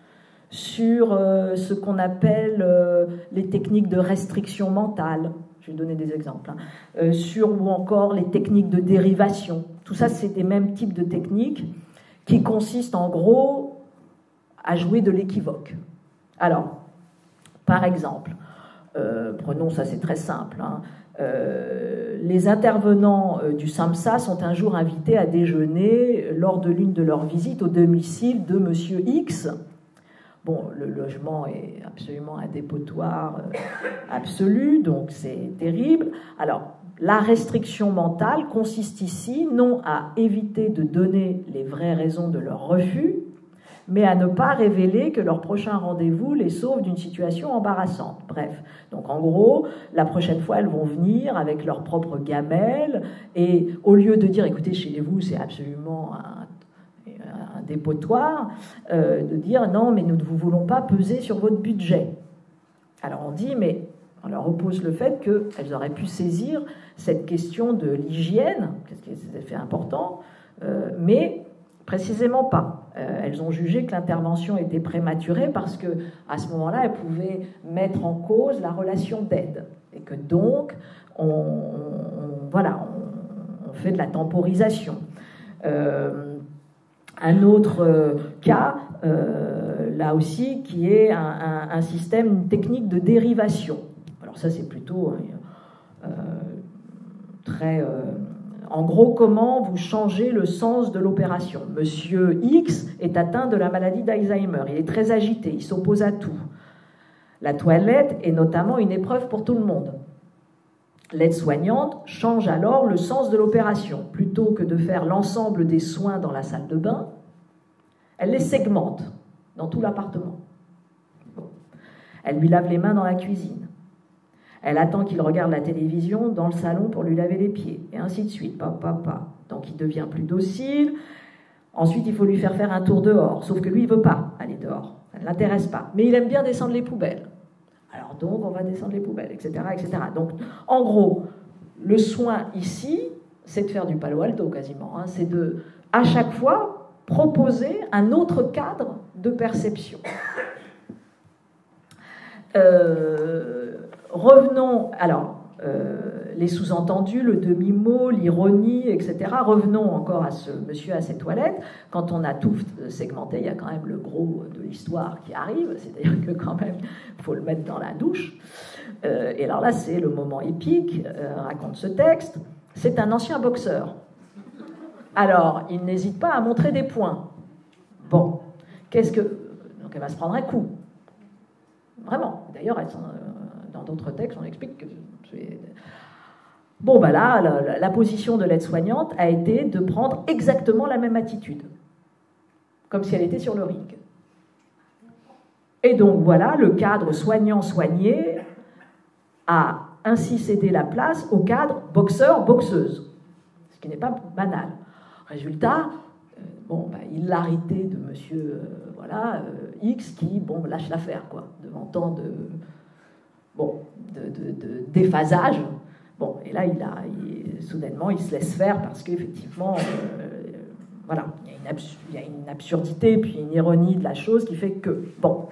sur euh, ce qu'on appelle euh, les techniques de restriction mentale, je vais donner des exemples, hein, euh, sur ou encore les techniques de dérivation. Tout ça, c'est des mêmes types de techniques qui consistent en gros à jouer de l'équivoque. Alors, par exemple, euh, prenons ça, c'est très simple, hein, euh, les intervenants euh, du SAMHSA sont un jour invités à déjeuner lors de l'une de leurs visites au domicile de Monsieur X. Bon, le logement est absolument un dépotoir absolu, donc c'est terrible. Alors, la restriction mentale consiste ici non à éviter de donner les vraies raisons de leur refus, mais à ne pas révéler que leur prochain rendez-vous les sauve d'une situation embarrassante. Bref, donc en gros, la prochaine fois, elles vont venir avec leur propre gamelle, et au lieu de dire, écoutez, chez vous, c'est absolument un un dépotoir, euh, de dire non, mais nous ne vous voulons pas peser sur votre budget. Alors on dit, mais on leur oppose le fait qu'elles auraient pu saisir cette question de l'hygiène, c'est fait important, euh, mais précisément pas. Euh, elles ont jugé que l'intervention était prématurée parce que à ce moment-là, elles pouvaient mettre en cause la relation d'aide et que donc on, on voilà, on, on fait de la temporisation. Euh, Un autre euh, cas, euh, là aussi, qui est un, un, un système, une technique de dérivation. Alors ça, c'est plutôt euh, très... Euh, en gros, comment vous changez le sens de l'opération. Monsieur X est atteint de la maladie d'Alzheimer. Il est très agité, il s'oppose à tout. La toilette est notamment une épreuve pour tout le monde. L'aide-soignante change alors le sens de l'opération. Plutôt que de faire l'ensemble des soins dans la salle de bain, elle les segmente dans tout l'appartement. Bon. Elle lui lave les mains dans la cuisine. Elle attend qu'il regarde la télévision dans le salon pour lui laver les pieds, et ainsi de suite. Pa, pa, pa. Donc il devient plus docile. Ensuite, il faut lui faire faire un tour dehors. Sauf que lui, il ne veut pas aller dehors. Ça ne l'intéresse pas. Mais il aime bien descendre les poubelles. Alors donc, on va descendre les poubelles, et cetera, et cetera. Donc, en gros, le soin ici, c'est de faire du Palo Alto quasiment. Hein. C'est de, à chaque fois, proposer un autre cadre de perception. Euh, revenons, alors, euh, les sous-entendus, le demi-mot, l'ironie, et cetera. Revenons encore à ce monsieur à ses toilettes. Quand on a tout segmenté, il y a quand même le gros de l'histoire qui arrive, c'est-à-dire que quand même, il faut le mettre dans la douche. Euh, et alors là, c'est le moment épique, euh, raconte ce texte. C'est un ancien boxeur. Alors, il n'hésite pas à montrer des points. Bon, qu'est-ce que... Donc elle va se prendre un coup. Vraiment. D'ailleurs, dans d'autres textes, on explique que... Bon, ben là, la, la position de l'aide-soignante a été de prendre exactement la même attitude, comme si elle était sur le ring. Et donc, voilà, le cadre soignant-soigné a ainsi cédé la place au cadre boxeur-boxeuse, ce qui n'est pas banal. Résultat, euh, bon, ben, hilarité de monsieur euh, voilà, euh, X qui, bon, lâche l'affaire, quoi, devant tant de, bon, de, de, de déphasage. Bon, et là, il a, il, soudainement, il se laisse faire parce qu'effectivement, euh, voilà, il y, a une abs- il y a une absurdité, puis une ironie de la chose qui fait que, bon.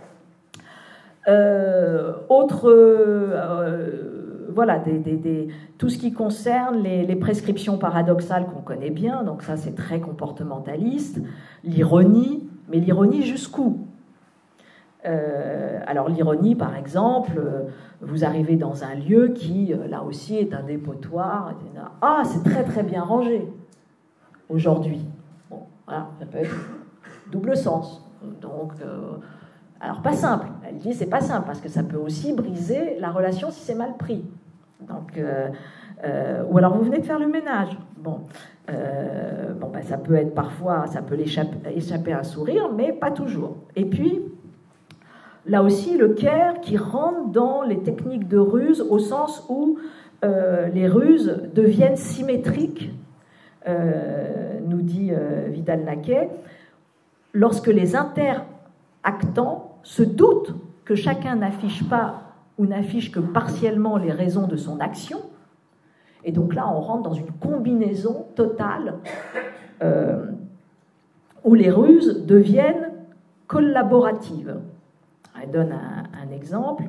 Euh, autre, euh, voilà, des, des, des, tout ce qui concerne les, les prescriptions paradoxales qu'on connaît bien, donc ça c'est très comportementaliste, l'ironie, mais l'ironie jusqu'où ? Euh, alors l'ironie, par exemple, euh, vous arrivez dans un lieu qui, euh, là aussi, est un dépotoir. Et, ah, c'est très très bien rangé aujourd'hui. Bon, voilà, ça peut être double sens. Donc, euh, alors pas simple. Elle dit c'est pas simple parce que ça peut aussi briser la relation si c'est mal pris. Donc, euh, euh, ou alors vous venez de faire le ménage. Bon, euh, bon, ben, ça peut être parfois, ça peut l'échapper, échapper à un sourire, mais pas toujours. Et puis là aussi, le care qui rentre dans les techniques de ruse au sens où euh, les ruses deviennent symétriques, euh, nous dit euh, Vidal-Naquet, lorsque les interactants se doutent que chacun n'affiche pas ou n'affiche que partiellement les raisons de son action. Et donc là, on rentre dans une combinaison totale euh, où les ruses deviennent collaboratives. Elle donne un, un exemple.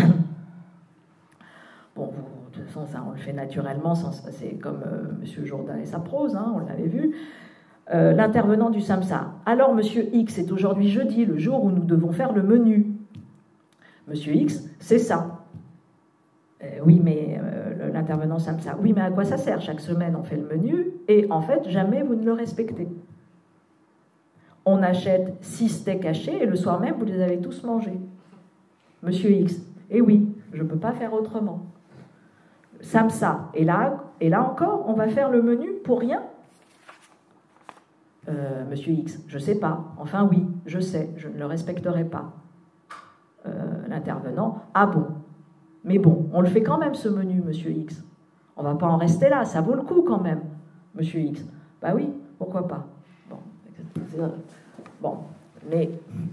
Bon, de toute façon, ça, on le fait naturellement, c'est comme euh, M. Jourdain et sa prose, hein, on l'avait vu. Euh, L'intervenant du SAMSA. Alors, M. X, c'est aujourd'hui jeudi, le jour où nous devons faire le menu. M. X, c'est ça. Euh, oui, mais euh, l'intervenant SAMSA. Oui, mais à quoi ça sert? Chaque semaine, on fait le menu, et en fait, jamais vous ne le respectez. On achète six steaks hachés et le soir même, vous les avez tous mangés. Monsieur X, eh oui, je ne peux pas faire autrement. SAMSA, et là, et là encore, on va faire le menu pour rien. euh, Monsieur X, je ne sais pas. Enfin oui, je sais, je ne le respecterai pas. Euh, L'intervenant, ah bon, mais bon, on le fait quand même ce menu, Monsieur X. On ne va pas en rester là, ça vaut le coup quand même, Monsieur X. Bah oui, pourquoi pas. Bon, bon, mais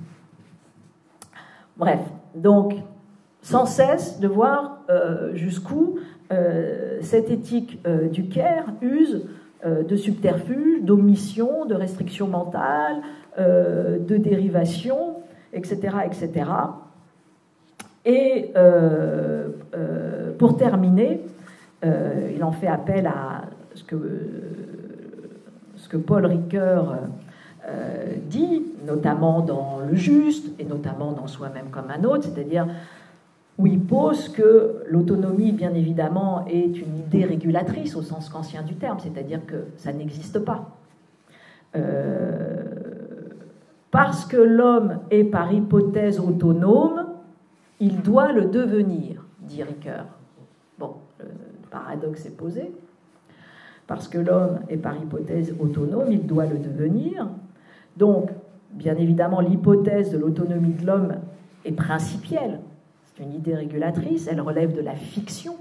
bref, donc sans cesse de voir euh, jusqu'où euh, cette éthique euh, du care use euh, de subterfuges, d'omissions, de restrictions mentales, euh, de dérivations, et cetera, et cetera. Et euh, euh, pour terminer, euh, il en fait appel à ce que, ce que Paul Ricoeur euh, dit, notamment dans Le Juste, et notamment dans Soi-même comme un autre, c'est-à-dire où il pose que l'autonomie, bien évidemment, est une idée régulatrice au sens kantien du terme, c'est-à-dire que ça n'existe pas. Euh, parce que l'homme est par hypothèse autonome, il doit le devenir, dit Ricoeur. Bon, le paradoxe est posé. Parce que l'homme est par hypothèse autonome, il doit le devenir. Donc, bien évidemment, l'hypothèse de l'autonomie de l'homme est principielle. C'est une idée régulatrice, elle relève de la fiction,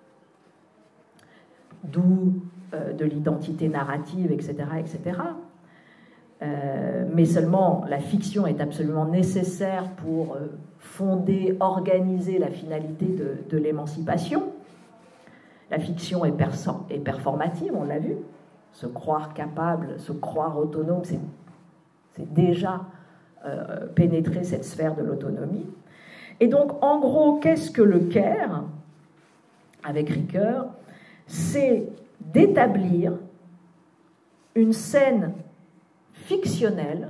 d'où euh, de l'identité narrative, et cetera, et cetera. Euh, mais seulement la fiction est absolument nécessaire pour euh, fonder, organiser la finalité de, de l'émancipation. La fiction est, perso- est performative, on l'a vu. Se croire capable, se croire autonome, c'est, c'est déjà euh, pénétrer cette sphère de l'autonomie. Et donc, en gros, qu'est-ce que le care, avec Ricoeur? C'est d'établir une scène fictionnelle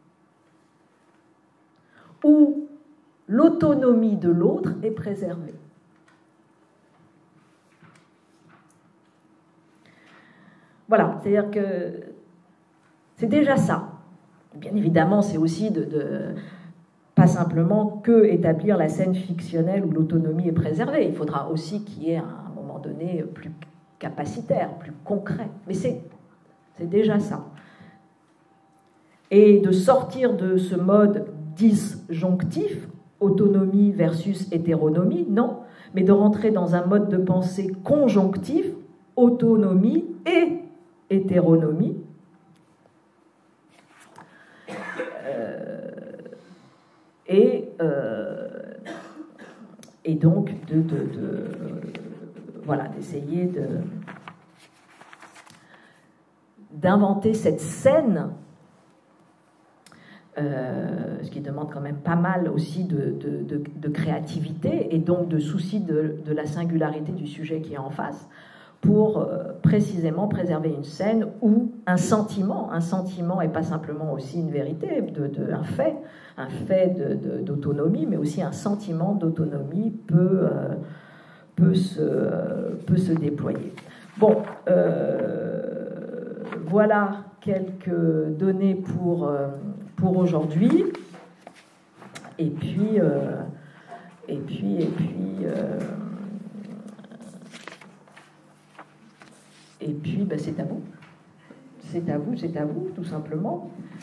où l'autonomie de l'autre est préservée. Voilà, c'est-à-dire que c'est déjà ça. Bien évidemment, c'est aussi de, de pas simplement que établir la scène fictionnelle où l'autonomie est préservée. Il faudra aussi qu'il y ait à un moment donné plus capacitaire, plus concret. Mais c'est, c'est déjà ça. Et de sortir de ce mode disjonctif, autonomie versus hétéronomie, non, mais de rentrer dans un mode de pensée conjonctif, autonomie et hétéronomie. Euh, et, euh, et donc de, de, de voilà, d'essayer de, d'inventer cette scène, euh, ce qui demande quand même pas mal aussi de, de, de, de créativité et donc de souci de, de la singularité du sujet qui est en face, pour euh, précisément préserver une scène où un sentiment, un sentiment et pas simplement aussi une vérité, de, de, un fait, un fait de, de, d'autonomie, mais aussi un sentiment d'autonomie peut, euh, peut, se, euh, peut se déployer. Bon, euh, voilà quelques données pour, euh, pour aujourd'hui. Et puis, euh, et puis, et puis, euh, et puis, ben, c'est à vous. C'est à vous, c'est à vous, tout simplement.